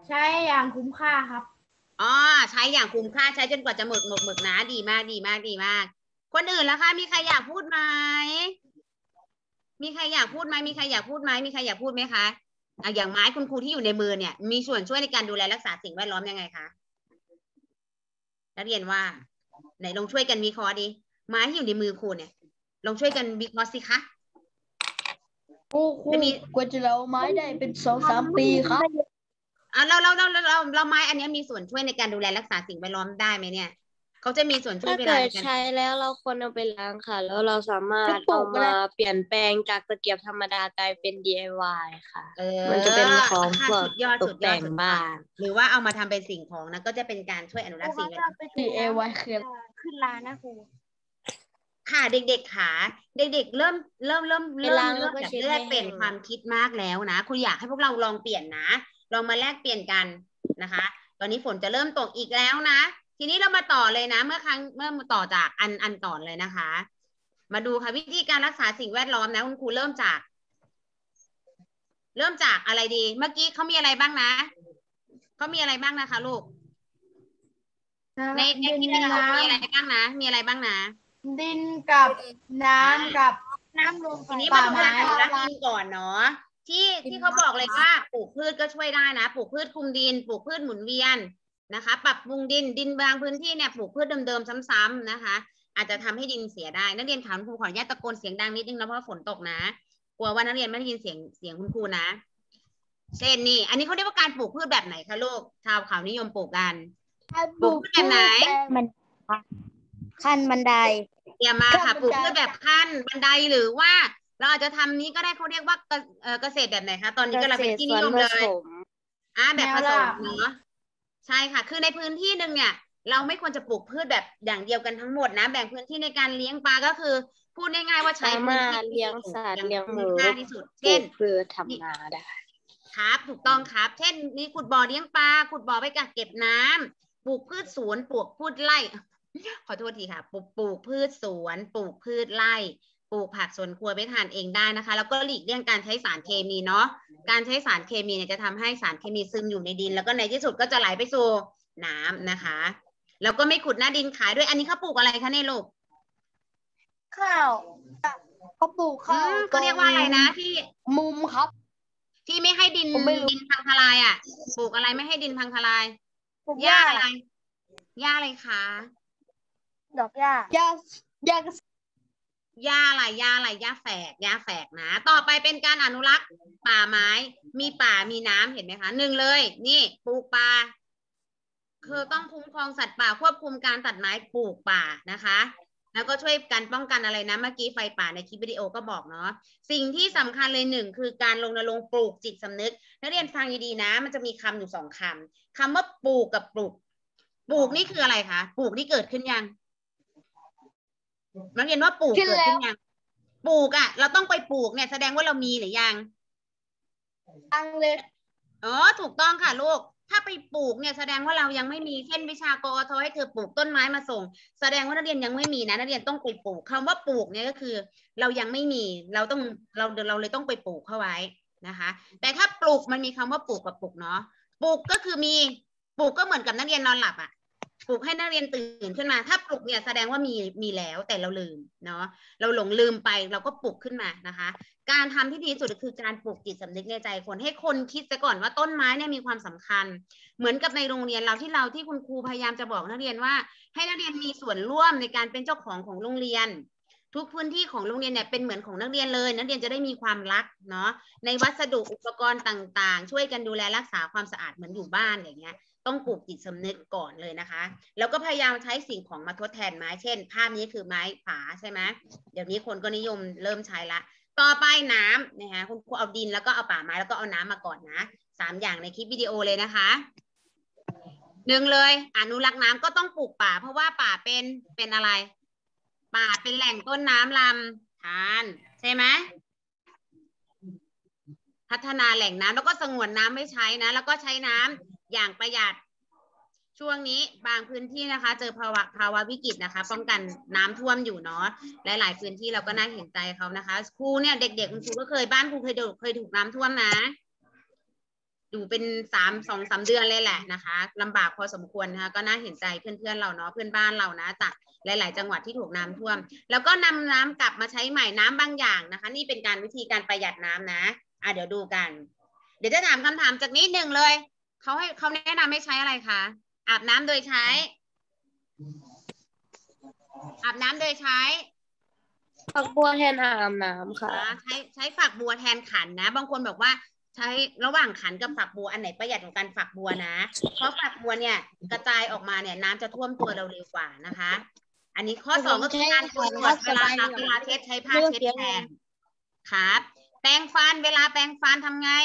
ใช้อย่างคุ้มค่าครับอ๋อใช้อย่างคุ้มค่าใช้จนกว่าจะหมดหมดหมดนะดีมากดีมากดีมาก คนอื่นล่ะคะมีใครอยากพูดไหมมีใครอยากพูดไหมมีใครอยากพูดไหมมีใครอยากพูดไหมคะอ่ะอย่างไม้คุณครูที่อยู่ในมือเนี่ยมีส่วนช่วยในการดูแลรักษาสิ่งแวดล้อมยังไงคะนักเรียนว่าไหนลองช่วยกันวิเคราะห์ดิไม้ที่อยู่ในมือครูเนี่ยลองช่วยกันวิเคราะห์สิคะครูครูไม่มีกว่าจะเราไม้ได้เป็นสองสามปีครับอ่ะเราเราเราเราเราไม้อันนี้มีส่วนช่วยในการดูแลรักษาสิ่งแวดล้อมได้ไหมเนี่ยเขาจะมีส่วนช่วยถ้าเวลาเกิดในการใช้แล้วเราควรเอาไปล้างค่ะ แล้วเราสามารถจะปลูเอากก็ได้มาเปลี่ยนแปลงจากตะเกียบธรรมดากลายเป็น ดี ไอ วาย ค่ะเออมันจะเป็นของค่ะพวกสุดยอดตสุกดยอแต่ดงสุดยอดบ้านหรือว่าเอามาทำเป็นสิ่งของนะก็จะเป็นการช่วยอนุรักษ์สิ่งแวดล้อมดี เอ วาย คือขึ้นร้านนะครูค่ะเด็กๆขาเด็กๆเริ่มเริ่มเริ่มไปเริ่มล้างเริ่มแล้วก็แบบเช็ดแลกให้เปลี่ยนแห้งความคิดมากแล้วนะคุณอยากให้พวกเราลองเปลี่ยนนะลองมาแลกเปลี่ยนกันนะคะ ตอนนี้ฝนจะเริ่มตกอีกแล้วนะ ทีนี้เรามาต่อเลยนะ เมื่อครั้งเมื่อต่อจากอันอันก่อนเลยนะคะ มาดูค่ะวิธีการรักษาสิ่งแวดล้อมนะคุณครูเริ่มจาก เริ่มจากอะไรดี เมื่อกี้เขามีอะไรบ้างนะเขามีอะไรบ้างนะคะลูกในในดินที่นี้น้มีอะไรบ้างนะ มีอะไรบ้างนะำดินกับน้ำกับน้ำลงทีนี้ป่ามาดูไม้การอนุรักษ์ดินก่อนเนาะที่ที่เขาบอกเลยว่าปลูกพืชก็ช่วยได้นะปลูกพืชคลุมดินปลูกพืชหมุนเวียนนะคะ ปรับปรุงดินดินบางพื้นที่เนี่ยปลูกพืชเดิมๆซ้ำๆนะคะ อาจจะทำให้ดินเสียได้นักเรียนถามครูขออนุญาตตะโกนเสียงดังนิดนึงนะเพราะว่าฝนตกนะกลัวว่านักเรียนไม่ได้ยินเสียงเสียงคุณครูนะเช่นนี่อันนี้เขาเรียกว่าการปลูกพืชแบบไหนคะลูกชาวเขานิยมปลูกกันปลูกพืชแบบไหนมันขั้นบันไดเตรียมมาค่ะปลูกพืชแบบขั้นบันไดหรือว่า เราอาจจะทำนี้ก็ได้เขาเรียกว่าเกษเอ่อเกษตรแบบไหนคะตอนนี้เกก็เราษเป็นตรที่สนิวนยมผเลยสมอ่าแบบผแนวสราม บเนาะใช่ค่ะ คือในพื้นที่หนึ่งเนี่ย เราไม่ควรจะปลูกพืชแบบอย่างเดียวกันทั้งหมดนะ แบ่งพื้นที่ในการเลี้ยงปลาก็คือ พูดง่ายๆว่าใช้สาพื้นมารที่ถเลี้ยงสัตว์อย่างเลี้ยงหคุ้มูมค่าที่สุดปลูเช่นกพืชทำนาได้ครับถูกต้องครับ เช่นมีขุดบ่อเลี้ยงปลาขุดบ่อไปกักเก็บน้ำปลูกพืชสวนปลูกพืชไร่ ขอโทษทีค่ะปลูกปลูกพืชสวนปลูกพืชไร่ปลูกผักสวนครัวไปทานเองได้นะคะ แล้วก็หลีกเลี่ยงการใช้สารเคมีเนาะการใช้สารเคมีเนี่ยจะทำให้สารเคมีซึมอยู่ในดิน แล้วก็ในที่สุดก็จะไหลไปสู่น้ำนะคะ แล้วก็ไม่ขุดหน้าดินขายด้วยอันนี้เขาปลูกอะไรคะเนี่ยลูกข้าวเขาปลูกอืข้าวมเขาเรียกว่าอะไรนะที่มุมครับที่ไม่ให้ดินผมไม่รู้ดินพังทลายอ่ะปลูกอะไรไม่ให้ดินพังทลายปลูกหหญ้าญ้าอะไรหญ้าอะไรคะดอกหญ้ายา ยาหญ้าอะไรหญ้าอะไรหญ้าแฝกหญ้าแฝกนะ ต่อไปเป็นการอนุรักษ์ป่าไม้ มีป่ามีน้ำเห็นไหมคะหนึ่งเลย นี่ปลูกป่าคือต้องคุ้มครองสัตว์ป่าควบคุมการตัดไม้ปลูกป่านะคะ แล้วก็ช่วยกันป้องกันอะไรนะเมื่อกี้ไฟป่าในคลิปวิดีโอก็บอกเนาะสิ่งที่สำคัญเลยหนึ่งคือการรณรงค์ปลูกจิตสำนึกนักเรียนฟังดีๆนะ มันจะมีคำอยู่สองคำคำว่าปลูกกับปลูก ปลูกนี่คืออะไรคะปลูกนี่เกิดขึ้นยังนักเรียนว่าปลูกขึ้นเกิดแล้วขึ้นยังปลูกอ่ะ เราต้องไปปลูกเนี่ยแสดงว่าเรามีหรือยังอังเลยอ๋อถูกต้องค่ะลูกถ้าไปปลูกเนี่ยแสดงว่าเรายังไม่มีเช่นวิชากอทให้เธอปลูกต้นไม้มาส่ง แสดงว่านักเรียนยังไม่มีนะนักเรียนต้องไปปลูกคำว่าปลูกเนี่ยก็คือ เรายังไม่มีเราต้องเราเราเลยต้องไปปลูกเข้าไว้นะคะ แต่ถ้าปลูกมันมีคำว่าปลูกกับปลูกเนาะปลูกก็คือมีปลูกก็เหมือนกับนักเรียนนอนหลับอ่ะปลูกให้นักเรียนตื่นขึ้นมา ถ้าปลูกเนี่ยแสดงว่ามีมีแล้วแต่เราลืมเนาะเราหลงลืมไปเราก็ปลูกขึ้นมานะคะ การทำที่ดีที่สุดคือการปลูกจิตสำนึกในใจคนให้คนคิดซะก่อนว่าต้นไม้เนี่ยมีความสำคัญ เหมือนกับในโรงเรียนเราที่เราที่คุณครูพยายามจะบอกนักเรียนว่า ให้นักเรียนมีส่วนร่วมในการเป็นเจ้าของของโรงเรียน ทุกพื้นที่ของโรงเรียนเนี่ยเป็นเหมือนของนักเรียนเลยนักเรียนจะได้มีความรักเนาะในวัสดุอุปกรณ์ต่างๆ ช่วยกันดูแลรักษาความสะอาดเหมือนอยู่บ้านอย่างเงี้ยต้องปลูกจิตสำนึกก่อนเลยนะคะ แล้วก็พยายามใช้สิ่งของมาทดแทนไม้เช่น ภาพนี้คือไม้ผาใช่ไหมเดี๋ยวนี้คนก็นิยมเริ่มใช้ละต่อไปน้ำนะคะคุณครูเอาดินแล้วก็เอาป่าไม้แล้วก็เอาน้ำมาก่อนนะสามอย่างในคลิปวิดีโอเลยนะคะหนึ่งเลยอนุรักษ์น้ำก็ต้องปลูกป่าเพราะว่าป่าเป็นเป็นอะไร ป่าเป็นแหล่งต้นน้ำลำธารใช่ไหมพัฒนาแหล่งน้ำแล้วก็สงวนน้ำไม่ใช้นะแล้วก็ใช้น้ำอย่างประหยัดช่วงนี้บางพื้นที่นะคะ เจอภาวะภาวะวิกฤตนะคะ ป้องกันน้ำท่วมอยู่เนาะหลายๆพื้นที่เราก็น่าเห็นใจเขานะคะครูเนี่ยเด็กๆคุณครูก็เคยบ้านครูเคยดูเคยถูกน้ำท่วมนะอยู่เป็นสามสองสามเดือนเลยแหละนะคะลำบากพอสมควรนะคะก็น่าเห็นใจเพื่อนๆเราเนาะเพื่อนบ้านเรานะจากหลายๆจังหวัดที่ถูกน้ำท่วมแล้วก็นำน้ำกลับมาใช้ใหม่น้ำบางอย่างนะคะนี่เป็นการวิธีการประหยัดน้ำนะอ่ะเดี๋ยวดูกันเดี๋ยวจะถามคำถามจากนิดหนึ่งเลยเขาให้เขาแนะนำให้ใช้อะไรคะอาบน้ำโดยใช้อาบน้ำโดยใช้ฝักบัวแทนอาบน้ำค่ะใช้ใช้ฝักบัวแทนขันนะบางคนบอกว่าใช้ระหว่างขันกับฝักบัวอันไหนประหยัดกว่ากันฝักบัวนะเพราะฝักบัวเนี่ยกระจายออกมาเนี่ยน้ำจะท่วมตัวเราเร็วกว่านะคะอันนี้ข้อสองก็คือการตรวจเวลาซักเวลาเช็ดใช้ผ้าเช็ดแทนครับแปรงฟันเวลาแปรงฟันทำไง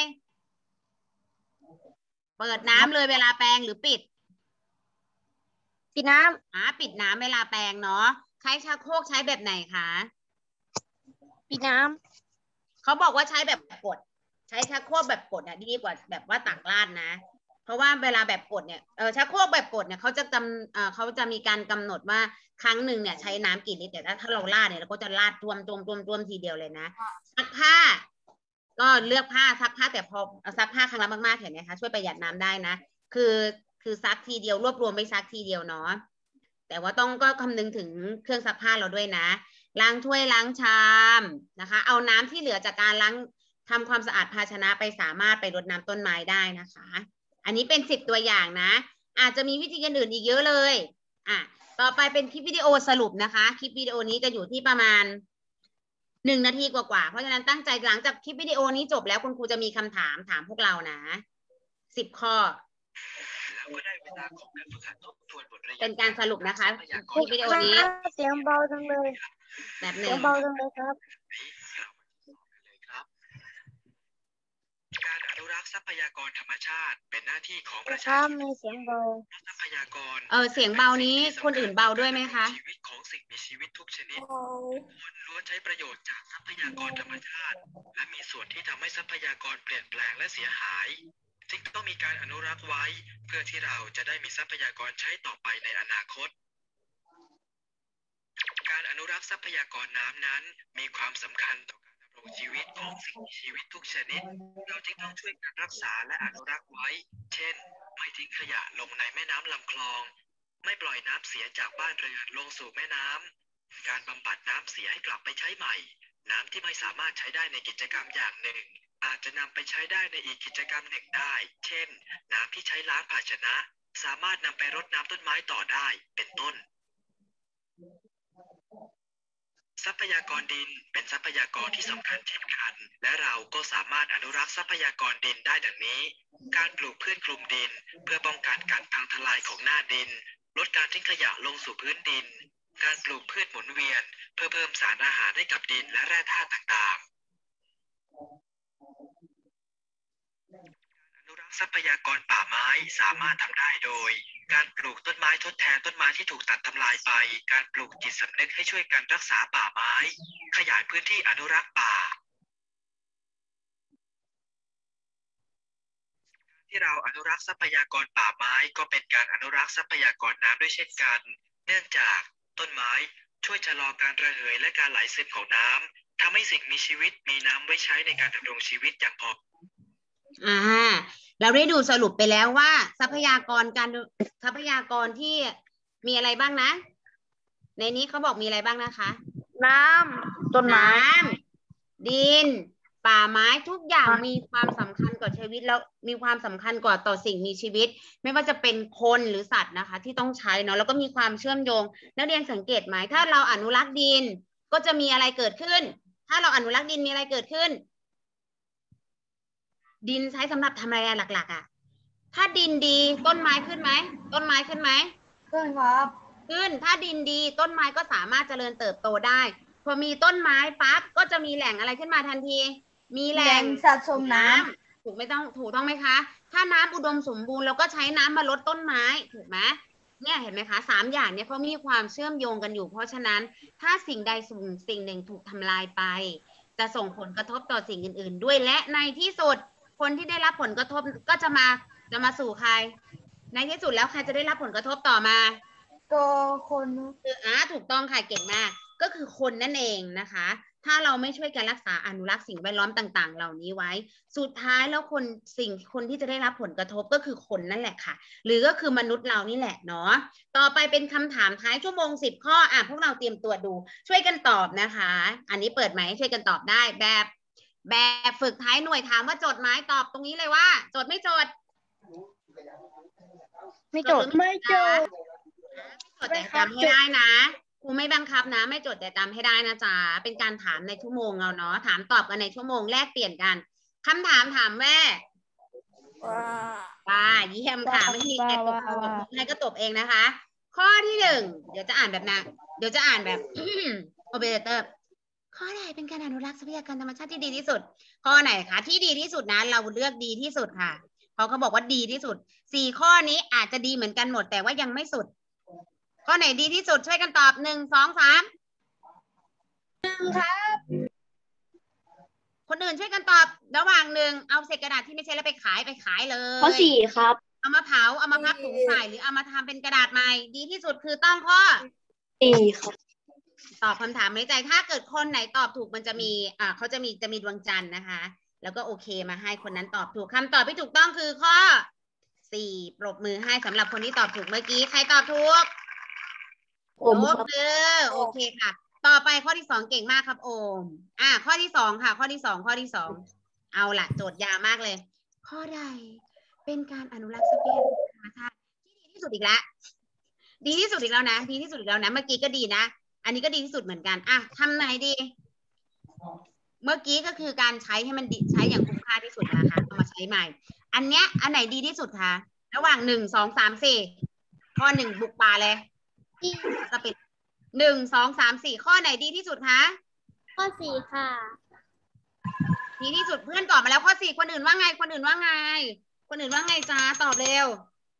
เปิดน้ำเลยเวลาแปรงหรือปิดปิดน้ำอ่าปิดน้ำเวลาแปรงเนาะใช้ชักโครกใช้แบบไหนคะปิดน้ำเขาบอกว่าใช้แบบกดใช้ชักโครกแบบกดนะดีกว่าแบบว่าตักราดนะเพราะว่าเวลาแบบกดเนี่ยเออชักโครกแบบกดเนี่ยเขาจะกำเออเขาจะมีการกำหนดว่าครั้งหนึ่งเนี่ยใช้น้ำกี่ลิตรแต่ถ้าเราราดเนี่ยเราก็จะราดท่วมท่วมท่วมท่วมทีเดียวเลยนะซักผ้าก็เลือกผ้าซักผ้าแต่พอซักผ้าครั้งละมากๆเห็นไหมคะช่วยประหยัดน้ำได้นะคือคือซักทีเดียวรวบรวมไปซักทีเดียวเนาะแต่ว่าต้องก็คำนึงถึงเครื่องซักผ้าเราด้วยนะล้างถ้วยล้างชามนะคะเอาน้ำที่เหลือจากการล้างทำความสะอาดภาชนะไปสามารถไปรดน้ำต้นไม้ได้นะคะอันนี้เป็นสิบตัวอย่างนะอาจจะมีวิธีอื่นอีกเยอะเลยอ่ะต่อไปเป็นคลิปวิดีโอสรุปนะคะคลิปวิดีโอนี้จะอยู่ที่ประมาณหนึ่งนาทีกว่าๆเพราะฉะนั้นตั้งใจหลังจากคลิปวิดีโอนี้จบแล้วคุณครูจะมีคำถามถามพวกเรานะสิบข้อเป็นการสรุปนะคะคลิปวิดีโอนี้เสียงเบาจังเลยแบบหนึ่งเสียงเบาจังเลยครับการอนุรักษ์ทรัพยากรธรรมชาติเป็นหน้าที่ของประชาชนมีเสียงเบาทรัพยากรเออเสียงเบานี้คนอื่นเบาด้วยไหมคะชีวิตของสิ่งมีชีวิตทุกชนิดควรล้วนใช้ประโยชน์จากทรัพยากรธรรมชาติและมีส่วนที่ทำให้ทรัพยากรเปลี่ยนแปลงและเสียหายจึงต้องมีการอนุรักษ์ไว้เพื่อที่เราจะได้มีทรัพยากรใช้ต่อไปในอนาคตการอนุรักษ์ทรัพยากรน้ำนั้นมีความสำคัญต่อการดำรงชีวิตของสิ่งมีชีวิตทุกชนิดเราจึงต้องช่วยกันรักษาและอนุรักษ์ไว้เช่นไม่ทิ้งขยะลงในแม่น้ำลำคลองไม่ปล่อยน้ำเสียจากบ้านเรือนลงสู่แม่น้ำการบำบัดน้ำเสียให้กลับไปใช้ใหม่น้ำที่ไม่สามารถใช้ได้ในกิจกรรมอย่างหนึ่งอาจจะนำไปใช้ได้ในอีกกิจกรรมหนึ่งได้เช่นน้ำที่ใช้ล้างภาชนะสามารถนำไปรดน้ำต้นไม้ต่อได้เป็นต้นทรัพยากรดินเป็นทรัพยากรที่สำคัญเช่นกันและเราก็สามารถอนุรักษ์ทรัพยากรดินได้ดังนี้การปลูกพืชคลุมดินเพื่อป้องกันการพังทลายของหน้าดินลดการทิ้งขยะลงสู่พื้นดินการปลูกพืชหมุนเวียนเพื่อเพิ่มสารอาหารให้กับดินและแร่ธาตุต่างๆอนุรักษ์ทรัพยากรป่าไม้สามารถทำได้โดยการปลูกต้นไม้ทดแทนต้นไม้ที่ถูกตัดทำลายไปการปลูกจิตสำนึกให้ช่วยกันรักษาป่าไม้ขยายพื้นที่อนุรักษ์ป่าที่เราอนุรักษ์ทรัพยากรป่าไม้ก็เป็นการอนุรักษ์ทรัพยากรน้ำด้วยเช่นกันเนื่องจากต้นไม้ช่วยชะลอการระเหยและการไหลซึมของน้ำทำให้สิ่งมีชีวิตมีน้ำไว้ใช้ในการดำรงชีวิตอย่างพออ่าเราได้ดูสรุปไปแล้วว่าทรัพยากรการทรัพยากรที่มีอะไรบ้างนะในนี้เขาบอกมีอะไรบ้างนะคะน้ำต้นไม้ดินป่าไม้ทุกอย่างมีความสำคัญต่อชีวิตแล้วมีความสำคัญกว่าต่อสิ่งมีชีวิตไม่ว่าจะเป็นคนหรือสัตว์นะคะที่ต้องใช้เนาะแล้วก็มีความเชื่อมโยงนักเรียนสังเกตไหมถ้าเราอนุรักษ์ดินก็จะมีอะไรเกิดขึ้นถ้าเราอนุรักษ์ดินมีอะไรเกิดขึ้นดินใช้สำหรับทำอะไรหลักๆอ่ะถ้าดินดีต้นไม้ขึ้นไหมต้นไม้ขึ้นไหมขึ้นครับขึ้นถ้าดินดีต้นไม้ก็สามารถเจริญเติบโตได้พอมีต้นไม้ปั๊บก็จะมีแหล่งอะไรขึ้นมาทันทีมีแหล่งสะสมน้ำถูกไม่ต้องถูกต้องไหมคะถ้าน้ำอุดมสมบูรณ์เราก็ใช้น้ำมาลดต้นไม้ถูกไหมเนี่ยเห็นไหมคะสามอย่างเนี่ยเขามีความเชื่อมโยงกันอยู่เพราะฉะนั้นถ้าสิ่งใดสิ่งหนึ่งถูกทำลายไปจะส่งผลกระทบต่อสิ่งอื่นๆด้วยและในที่สุดคนที่ได้รับผลกระทบก็จะมาจะมาสู่ใครในที่สุดแล้วใครจะได้รับผลกระทบต่อมาตัวคนคืออ่าถูกต้องค่ะเก่งมากก็คือคนนั่นเองนะคะถ้าเราไม่ช่วยกันรักษาอนุรักษ์สิ่งแวดล้อมต่างๆ เหล่านี้ไว้ สุดท้ายแล้วคนสิ่งคนที่จะได้รับผลกระทบก็คือคนนั่นแหละค่ะหรือก็คือมนุษย์เรานี่แหละเนาะต่อไปเป็นคำถามท้ายชั่วโมงสิบข้ออ่ะพวกเราเตรียมตัวดูช่วยกันตอบนะคะอันนี้เปิดไหมช่วยกันตอบได้แบบแบบฝึกท้ายหน่วยถามว่าจดไหมตอบตรงนี้เลยว่าจดไม่จดไม่จดไม่จดจดแต่จำให้ได้นะครูไม่บังคับนะไม่จดแต่จำให้ได้นะจ๊ะเป็นการถามในชั่วโมงเราเนาะถามตอบกันในชั่วโมงแลกเปลี่ยนกันคำถามถามแม่ว่าเยี่ยมค่ะไม่มีใครตบใครก็ตบเองนะคะ ข้อที่หนึ่งเดี๋ยวจะอ่านแบบนะเดี๋ยวจะอ่านแบบ โอเปอเรเตอร์ข้อไหนเป็นการอนุรักษ์ทรัพยากรธรรมชาติที่ดีที่สุดข้อไหนคะที่ดีที่สุดนะเราเลือกดีที่สุดค่ะเพราะเขาบอกว่าดีที่สุดสี่ข้อนี้อาจจะดีเหมือนกันหมดแต่ว่ายังไม่สุดข้อไหนดีที่สุดช่วยกันตอบหนึ่งสองสามครับคนอื่นช่วยกันตอบระหว่างหนึ่งเอาเศษกระดาษที่ไม่ใช่แล้วไปขายไปขายเลยข้อสี่ครับเอามาเผาเอามาพับถุงใส่หรือเอามาทำเป็นกระดาษใหม่ดีที่สุดคือต้องข้อสี่ครับตอบคำถามในใจถ้าเกิดคนไหนตอบถูกมันจะมีอ่าเขาจะมีจะมีดวงจันทร์นะคะแล้วก็โอเคมาให้คนนั้นตอบถูกคำตอบที่ถูกต้องคือข้อสี่ปรบมือให้สำหรับคนที่ตอบถูกเมื่อกี้ใครตอบถูกผมโอครับเคโอเคค่ะต่อไปข้อที่สองเก่งมากครับโอมอ่าข้อที่สองค่ะข้อที่สองข้อที่สองเอาล่ะโจทย์ยาวมากเลย ข้อใดเป็นการอนุรักษ์ทรัพยากรธรรมชาติที่ดีที่สุดอีกแล้วดีที่สุดอีกแล้วนะดีที่สุดอีกแล้วนะเมื่อกี้ก็ดีนะอันนี้ก็ดีที่สุดเหมือนกันอ่ะทำไหนดีเมื่อกี้ก็คือการใช้ให้มันใช้อย่างคุ้มค่าที่สุดนะคะเอามาใช้ใหม่อันเนี้ยอันไหนดีที่สุดคะระหว่างหนึ่งสองสามสี่ข้อหนึ่งบุกป่าเลยจะปิดหนึ่งสองสามสี่ข้อไหนดีที่สุดคะข้อสี่ค่ะดีที่สุดเพื่อนตอบมาแล้วข้อสี่คนอื่นว่าไงคนอื่นว่าไงคนอื่นว่าไงจ้าตอบเร็ว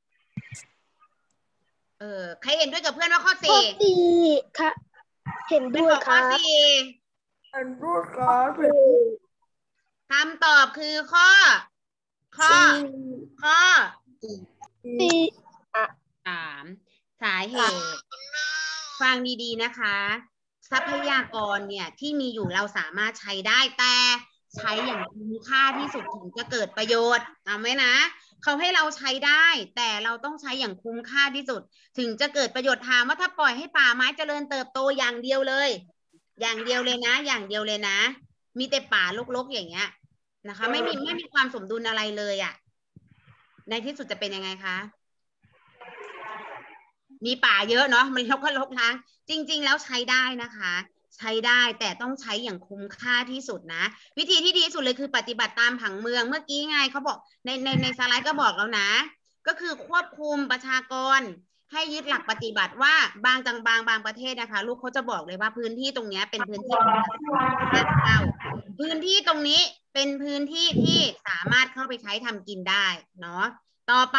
เออใครเห็นด้วยกับเพื่อนว่าข้อข้อสี่สี่ค่ะ เห็นด้วยข้ครัอบ สี่เห็นด้วยครับคำตอบคือข้อ ข้อ ข้อสี่สามสาเหตุฟังดีๆนะคะ ทรัพยากรเนี่ยที่มีอยู่เราสามารถใช้ได้แต่ใช้อย่างคุ้มค่าที่สุดถึงจะเกิดประโยชน์จำไว้นะเขาให้เราใช้ได้แต่เราต้องใช้อย่างคุ้มค่าที่สุดถึงจะเกิดประโยชน์ถามว่าถ้าปล่อยให้ป่าไม้เจริญเติบโตอย่างเดียวเลย อย่างเดียวเลยนะ อย่างเดียวเลยนะ มีแต่ป่ารกๆอย่างเงี้ยนะคะ ไม่มีไม่มีความสมดุลอะไรเลยอ่ะในที่สุดจะเป็นยังไงคะมีป่าเยอะเนาะมันรกก็รกล้างจริงๆแล้วใช้ได้นะคะ ใช้ได้แต่ต้องใช้อย่างคุ้มค่าที่สุดนะวิธีที่ดีที่สุดเลยคือปฏิบัติตามผังเมืองเมื่อกี้ไงเขาบอกในในในสไลด์ก็บอกแล้วนะก็คือควบคุมประชากรให้ยึดหลักปฏิบัติว่าบางจังบางบางประเทศนะคะลูกเขาจะบอกเลยว่าพื้นที่ตรงนี้เป็นพื้นที่ของเราพื้นที่ตรงนี้เป็นพื้นที่ที่สามารถเข้าไปใช้ทำกินได้เนาะต่อไป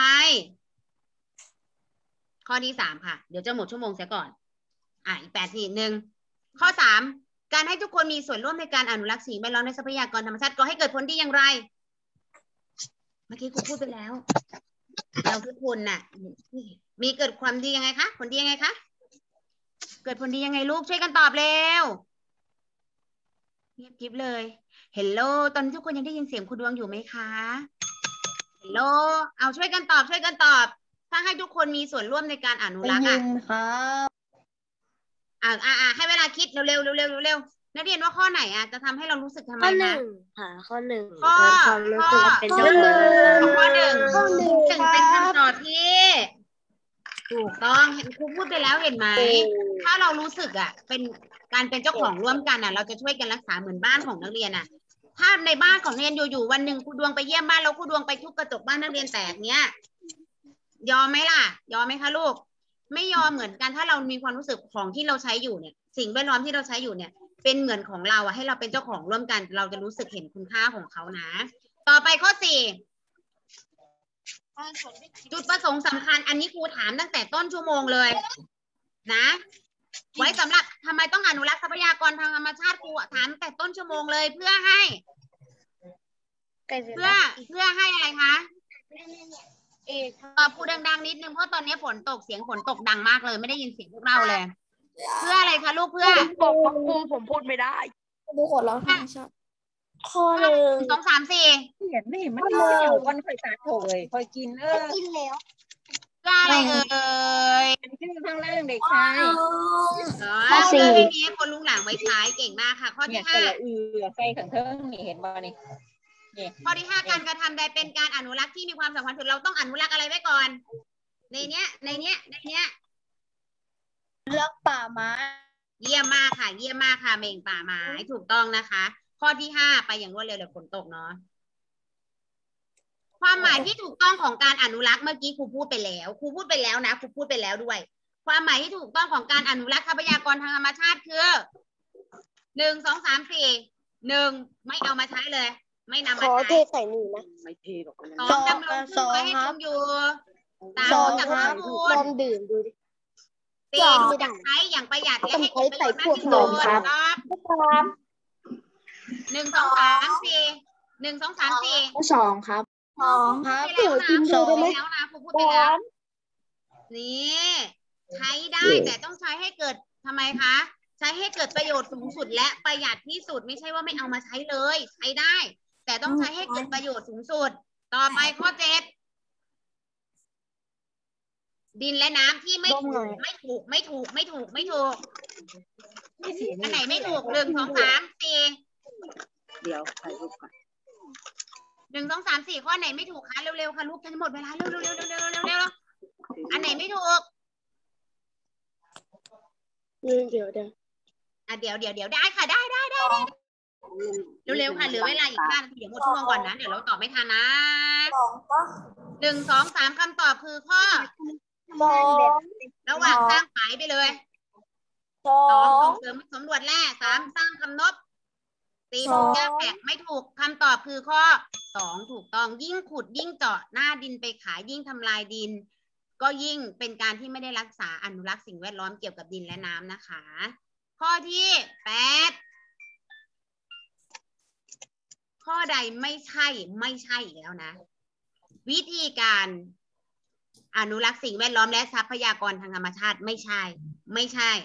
ข้อที่สามค่ะเดี๋ยวจะหมดชั่วโมงเสียก่อนอ่ะอีกแปดทีหนึ่งข้อสามการให้ทุกคนมีส่วนร่วมในการอนุรักษ์สิ่งแวดล้อมในทรัพยากรธรรมชาติก่อให้เกิดผลดีอย่างไรเมื่อกี้ครูพูดไปแล้วเราทุกคนน่ะมีเกิดความดียังไงคะผลดียังไงคะเกิดผลดียังไงลูกช่วยกันตอบเร็วเงียบกริบเลยเฮลโลตอนนี้ทุกคนยังได้ยินเสียงครูดวงอยู่ไหมคะเฮลโลเอาช่วยกันตอบช่วยกันตอบถ้าให้ทุกคนมีส่วนร่วมในการอนุรักษ์อ่ะครับอ่าอ่าอ่าให้เวลาคิดเร็วเร็วเร็วเร็วเร็วนักเรียนว่าข้อไหนอ่ะจะทำให้เรารู้สึกทำไมข้อหคะนึ่งค่ะข้อหนึ่งข้อเกิดความรู้สึกว่าเป็นเจ้าของข้อหนึ่งข้อหนึ่งหนึ่งเป็นคำตอบที่ถูกต้องเห็นครูพูดไปแล้วเห็นไหมถ้าเรารู้สึกอ่ะเป็นการเป็นเจ้าของร่วมกันอ่ะเราจะช่วยกันรักษาเหมือนบ้านของนักเรียนอ่ะถ้าในบ้านของนักเรียนอยู่ๆวันหนึ่งครูดวงไปเยี่ยมบ้านแล้วครูดวงไปทุบกระจกบ้านนักเรียนแตกเนี้ยยอมไหมล่ะยอมไหมคะลูกไม่ยอมเหมือนกันถ้าเรามีความรู้สึกของที่เราใช้อยู่เนี่ยสิ่งแวดล้อมที่เราใช้อยู่เนี่ยเป็นเหมือนของเราอะให้เราเป็นเจ้าของร่วมกันเราจะรู้สึกเห็นคุณค่าของเขานะต่อไปข้อสี่จุดประสงค์สำคัญอันนี้ครูถามตั้งแต่ต้นชั่วโมงเลยนะไว้สำหรับทำไมต้องอนุรักษ์ทรัพยากรทางธรรมชาติครูถามตั้งแต่ต้นชั่วโมงเลยเพื่อให้เพื่อเพื่อให้อะไรคะตอบครูดังๆนิดนึงเพราะตอนนี้ฝนตกเสียงฝนตกดังมากเลยไม่ได้ยินเสียงพวกเราเลยเพื่ออะไรคะลูกเพื่อบอกว่าครูผมพูดไม่ได้ดูขอร้องธรรมชาติข้อหหนึ่งนึ่งสองสามสี่เห็นไม่เห็นมันเหี่ยววันเคยตัดโถเลยเคยกินเออกินแล้วก็อะไรเอ่ยเป็นชื่อข้างล่างเด็กชายอ๋อเรื่องนี้คนลุงหลังไว้ใช้เก่งมากค่ะ ข้อเนี่ที่ยห้าแต่ละอือใส่ขังเทิงนี่เห็นบ่นี่นี่ข้อที่ห้าการกระทำใดเป็นการอนุรักษ์ที่มีความสำคัญสุดเราต้องอนุรักษ์อะไรไว้ก่อน ในเนี้ย ในเนี้ย ในเนี้ยเลือกป่าไม้เยี่ยมมากค่ะ เยี่ยมมากค่ะเม่งป่าไม้ถูกต้องนะคะ ข้อที่ห้าไปอย่างรวดเร็วเดี๋ยวฝนตกเนาะความหมายที่ถูกต้องของการอนุรักษ์เมื่อกี้ครูพูดไปแล้วครูพูดไปแล้วนะครูพูดไปแล้วด้วย ความหมายที่ถูกต้องของการอนุรักษ์ทรัพยากรทางธรรมชาติคือหนึ่งสองสามสี่หนึ่งไม่เอามาใช้เลย ไม่นำขมาอเทใช้ใส่หนูนะไม่เทหรอกมันสองดำรงคงไว้ให้คงอยู่สามรู้จักสมบูลรองณ์ดื่มดูดิสี่รู้จักใช้อย่างประหยัดและให้เกิดประโยชน์มากที่สุดครับหนึ่งสองสามสี่หนึ่งสองสามสี่ข้อสองครับสองครับไปแล้วนะกินพูดูดได้ไปไหมแล้วนะครูพูดไปแล้ว นี่ใช้ได้แต่ต้องใช้ให้เกิดทำไมคะ ใช้ให้เกิดประโยชน์สูงสุดและประหยัดที่สุดไม่ใช่ว่าไม่เอามาใช้เลย ใช้ได้ แต่ต้องใช้ให้เกิดประโยชน์สูงสุด ต่อไปข้อเจ็ดดินและน้ำที่ไม่ถูกไม่ถูกไม่ถูกไม่ถูกไม่ถูกอันไหนไม่ถูกหนึ่งสองสามสี่เดี๋ยวถ่ายรูปก่อนหนึ่งสองสามสี่ข้อไหนไม่ถูกคะเร็วๆค่ะลูกจะหมดเวลาเร็วๆเร็วๆเร็วๆเร็วๆเร็วๆอันไหนไม่ถูกเดี๋ยวเดี๋ยวอ่ะเดี๋ยวเดี๋ยวเดี๋ยวได้ค่ะได้ได้ได้ได้เร็วๆค่ะเหลือเวลาอีกห้านาทีเดี๋ยวหมดชั่วโมงก่อนนะเดี๋ยวเราตอบไม่ทันนะหนึ่งสองสามคำตอบคือข้อสองระหว่างสร้างฝายไปเลยสอสองงส่งเสริมสำรวจแร่สามสร้างคำนบสี่ปลูกหญ้าแฝกไม่ถูกคำตอบคือข้อสองถูกต้องยิ่งขุดยิ่งเจาะหน้าดินไปขายยิ่งทำลายดิน ก็ยิ่งเป็นการที่ไม่ได้รักษาอนุรักษ์สิ่งแวดล้อมเกี่ยวกับดินและน้ำนะคะ ข้อที่แปดข้อใดไม่ใช่ไม่ใช่อีกแล้วนะ วิธีการอนุรักษ์สิ่งแวดล้อมและทรัพยากรทางธรรมชาติไม่ใช่ ไม่ใช่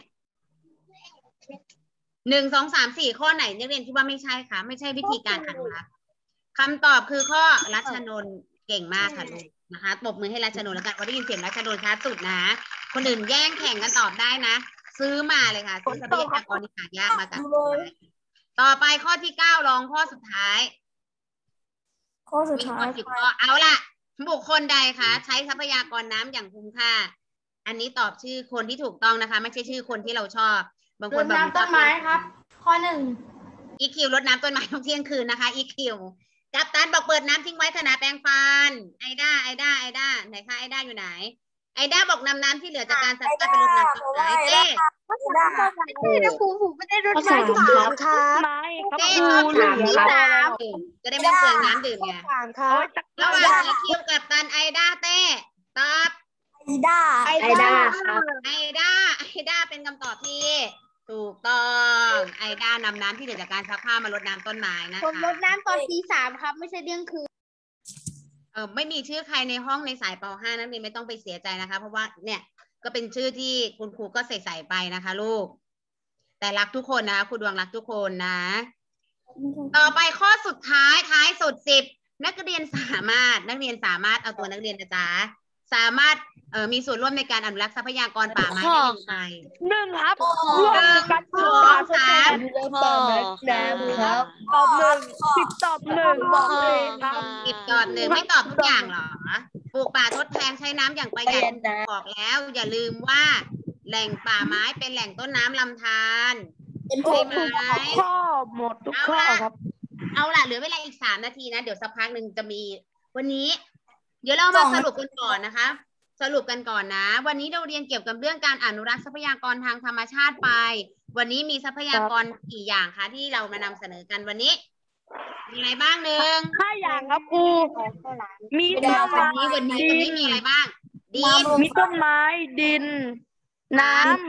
หนึ่งสองสามสี่ข้อไหนนักเรียนคิดว่าไม่ใช่คะไม่ใช่วิธีการอนุรักษ์คำตอบคือข้อรัชนนท์เก่งมากค่ะลูกนะคะตบมือให้รัชนนท์แล้วกันเพราะได้ยินเสียงรัชนนท์ชัดสุดนะคนอื่นแย่งแข่งกันตอบได้นะซื้อมาเลยค่ะซื้อทรัพยากรที่หายากมาจากต่อไปข้อที่เก้ารองข้อสุดท้ายข้อสุดมีท้าข้อย สิบข้อเอาล่ะบุคคลใดคะใช้ทรัพยากรน้ำอย่างคุ้มค่า อันนี้ตอบชื่อคนที่ถูกต้องนะคะ ไม่ใช่ชื่อคนที่เราชอบบางคนบอกน้ำต้นไม้ครับ ข้อหนึ่งอีคิวรดน้ำต้นไม้ทุกเที่ยงคืนนะคะอีคิวกัปตันบอกเปิดน้ำทิ้งไว้ขณะแปรงฟันไอด้าไอด้าไอด้าไหนคะไอด้าอยู่ไหนไอด้าบอกนำน้ำที่เหลือจากการซักผ้าไปรดน้ำต้นไม้เจ๊ข้อสามข้อสามนะครูผมไม่ได้รถไม้สามครับไม้ครับเจ๊คชรูอบเหลืถามอที่เราสามจะได้ไม่ต้องเปลืองน้ำดื่มไงสามครับระหว่างอีคิวกับตันไอด้าเต้ตอบไอด้าไอด้าครับไอด้าไอด้าเป็นคำตอบที่ถูกต้องไอด้านำน้ำที่เหลือจากการซักผ้ามารดน้ำต้นไม้นะคะผมรดน้ำตอนตีสามครับไม่ใช่เที่ยงคืนเออไม่มีชื่อใครในห้องในสายป ห้านักเรียนไม่ต้องไปเสียใจนะคะ เพราะว่าเนี่ยก็เป็นชื่อที่คุณครูก็ใส่ใส่ไปนะคะลูกแต่รักทุกคนนะครูดวงรักทุกคนนะ ต่อไปข้อสุดท้ายท้ายสุดสิบนักเรียนสามารถนักเรียนสามารถเอาตัวนักเรียนนะจ๊ะสามารถเอ่อมีส่วนร่วมในการอนุรักษ์ทรัพยากรป่าไม้ได้อย่างไรหนึ่งครับหนึ่งสองสามข้อครับตอบหนึ่งสิบตอบหนึ่งบอกเลยครับสิบตอบหนึ่งไม่ตอบทุกอย่างเหรอปลูกป่าทดแทนใช้น้ำอย่างประหยัดบอกแล้ว อย่าลืมว่า แหล่งป่าไม้เป็นแหล่งต้นน้ำลำธารใช่ไหมข้อหมดทุกข้อครับเอาล่ะเหลือเวลาอีกสามนาทีนะเดี๋ยวสักพักหนึ่งจะมีวันนี้ เดี๋ยวเรามาสรุปกันก่อนนะคะ สรุปกันก่อนนะ วันนี้เราเรียนเกี่ยวกับเรื่องการอนุรักษ์ทรัพยากรทางธรรมชาติไป วันนี้มีทรัพยากรกี่อย่างคะที่เรามานำเสนอกันวันนี้ มีอะไรบ้างหนึ่งห้าอย่างครับครูมีวันต้นไม้นี้วันนี้วันนี้มีอะไรบ้างดินมีต้นไม้ดิน น้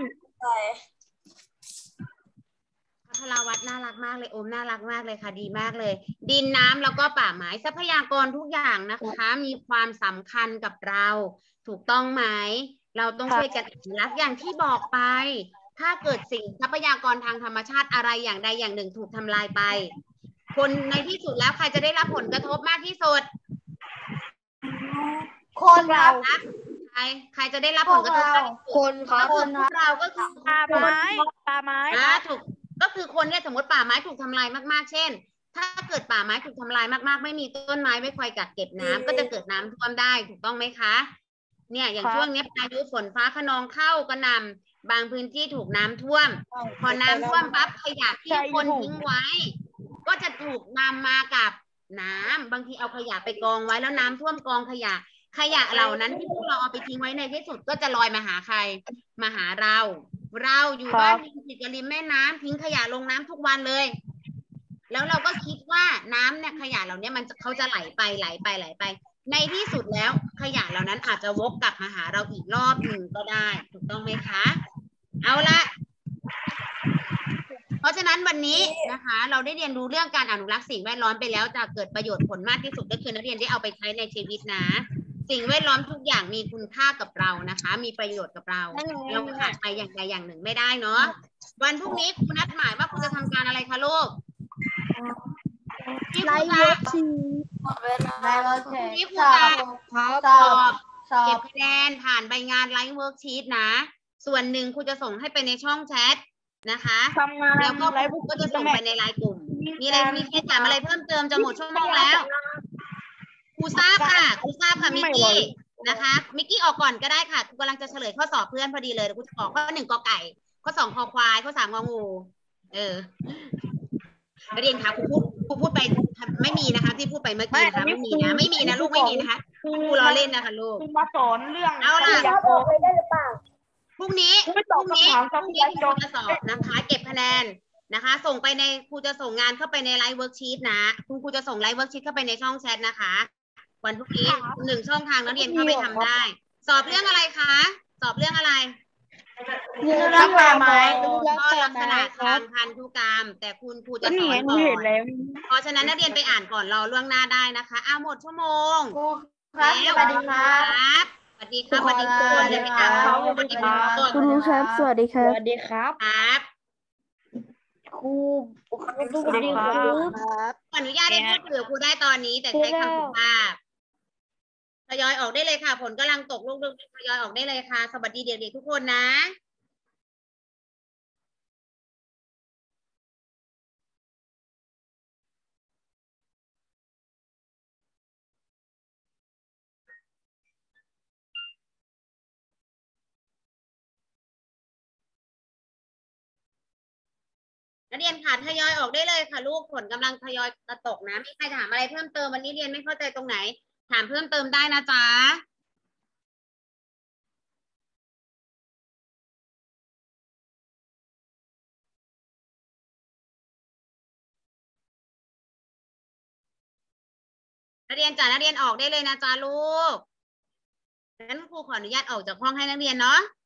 พัทรวัฒน์น่ารักมากเลยโอมน่ารักมากเลยค่ะดีมากเลย ดินน้ำแล้วก็ป่าไม้ทรัพยากรทุกอย่างนะคะ มีความสำคัญกับเรา ถูกต้องไหมเราต้องช่วยกันอนุรักษ์อย่างที่บอกไปถ้าเกิดสิ่งทรัพยากรทางธรรมชาติอะไรอย่างใดอย่างหนึ่งถูกทำลายไป คนในที่สุดแล้วใครจะได้รับผลกระทบมากที่สุดคนเราใครใครจะได้รับผลกระทบมากที่สุดคนครับก็คือพวกเราก็คือป่าไม้ป่าไม้อ่าถูกก็คือคนเนี่ยสมมติป่าไม้ถูกทำลายมากๆ เช่น ถ้าเกิดป่าไม้ถูกทำลายมากๆ ไม่มีต้นไม้ไม่คอยกักเก็บน้ำก็จะเกิดน้ำท่วมได้ถูกต้องไหมคะ เนี่ยอย่างช่วงนี้พายุฝนฟ้าคะนองเข้ากระหน่ำบางพื้นที่ถูกน้ำท่วม พอน้ำท่วมปั๊บขยะที่คนทิ้งไว้ ก็จะถูกนำมากับน้ำบางทีเอาขยะไปกองไว้แล้วน้ำท่วมกองขยะ ขยะเหล่านั้นที่พวกเราเอาไปทิ้งไว้ในที่สุดก็จะลอยมาหาใครมาหาเรา เราอยู่บ้านติดกับริมแม่น้ำทิ้งขยะลงน้ำทุกวันเลย แล้วเราก็คิดว่าน้ำเนี่ยขยะเหล่านี้มันจะเขาจะไหลไปไหลไปไหลไป ในที่สุดแล้วขยะเหล่านั้นอาจจะวกกลับมาหาเราอีกรอบหนึ่งก็ได้ถูกต้องไหมคะ เอาละเพราะฉะนั้นวันนี้นะคะ เราได้เรียนรู้เรื่องการอนุรักษ์สิ่งแวดล้อมไปแล้วจะเกิดประโยชน์ผลมากที่สุดก็คือนักเรียนได้เอาไปใช้ในชีวิตนะ สิ่งแวดล้อมทุกอย่างมีคุณค่ากับเรานะคะ มีประโยชน์กับเราเราขาดไปอย่างใดอย่างหนึ่งไม่ได้เนาะวันพรุ่งนี้ครูนัดหมายว่าครูจะทำการอะไรคะลูกที่ครูจะไลฟ์เวิร์กที่ครูสอจะบสสออบบ สอเก็บบ คะแนนผ่านใบงานไลฟ์เวิร์กชีตนะ ส่วนหนึ่งครูจะส่งให้ไปในช่องแชทนะคะทำงานแล้วก็ไลฟ์ครูก็จะส่งไปในไลน์กลุ่ม มีอะไรมีใครถามอะไรเพิ่มเติมจะหมดชั่วโมงแล้วครูทราบค่ะครูทราบค่ะมิกกี้นะคะ มิกกี้ออกก่อนก็ได้ค่ะครูกำลังจะเฉลยข้อสอบเพื่อนพอดีเลยเดี๋ยวครูจะออกข้อหนึ่งกอไก่ข้อสองคอควายข้อสามงองูเออนักเรียนคะครูพูดครูพูดไปไม่มีนะคะ ที่พูดไปเมื่อกี้นะคะไม่มีนะไม่มีนะลูกไม่มีนะคะครูล้อเล่นนะคะลูกคุณมาสอนเรื่องเอาล่ะทรัพยากรพรุ่งนี้ครูไม่พตอบรุ่งนี้คำถามพครับรุ่งนี้ครูจะสอบนะคะ เก็บคะแนนนะคะ ส่งไปในครูจะส่งงานเข้าไปในไลฟ์เวิร์กชีตนะคุณครูจะส่งไลฟ์เวิร์กชีตเข้าไปในช่องแชทนะคะ วันพรุ่งนี้หนึ่งช่องทางนักเรียนเข้าไปทำได้ สอบเรื่องอะไรคะ สอบเรื่องอะไรเรื่องรักป่าไม้ก็ลักษณะทางพันธุกรรม แต่คุณครูจะสนี่อนหนูก่อเห็นนแล้วเพราะฉะนั้นนักเรียนไปอ่านก่อนรอล่วงหน้าได้นะคะอ้าวหมดชั่วโมงครูครับสวัสดีครับสวัสดีครับสวัสดีทุกคนเลยไปถามเขาสวัสดีครับคุณลุงครับสวัสดีคสรับวัสดีครับครับครูสวัสดีครับขออนุญาตให้พูดคุยกับครูได้ตอนนี้แต่ใช้คำสุภาพทยอยออกได้เลยค่ะ ผลกำลังตกลูกๆทยอยออกได้เลยค่ะ สวัสดีเด็กๆทุกคนนะนักเรียนค่ะทยอยออกได้เลยค่ะลูกผลกำลังทยอยจะตกนะมีใครถามอะไรเพิ่มเติมวันนี้เรียนไม่เข้าใจตรงไหน ถามเพิ่มเติมได้นะจ๊ะนักเรียนจ๋านักเรียนออกได้เลยนะจ๊ะลูกงั้นครูขออนุญาตออกจากห้องให้นักเรียนเนาะ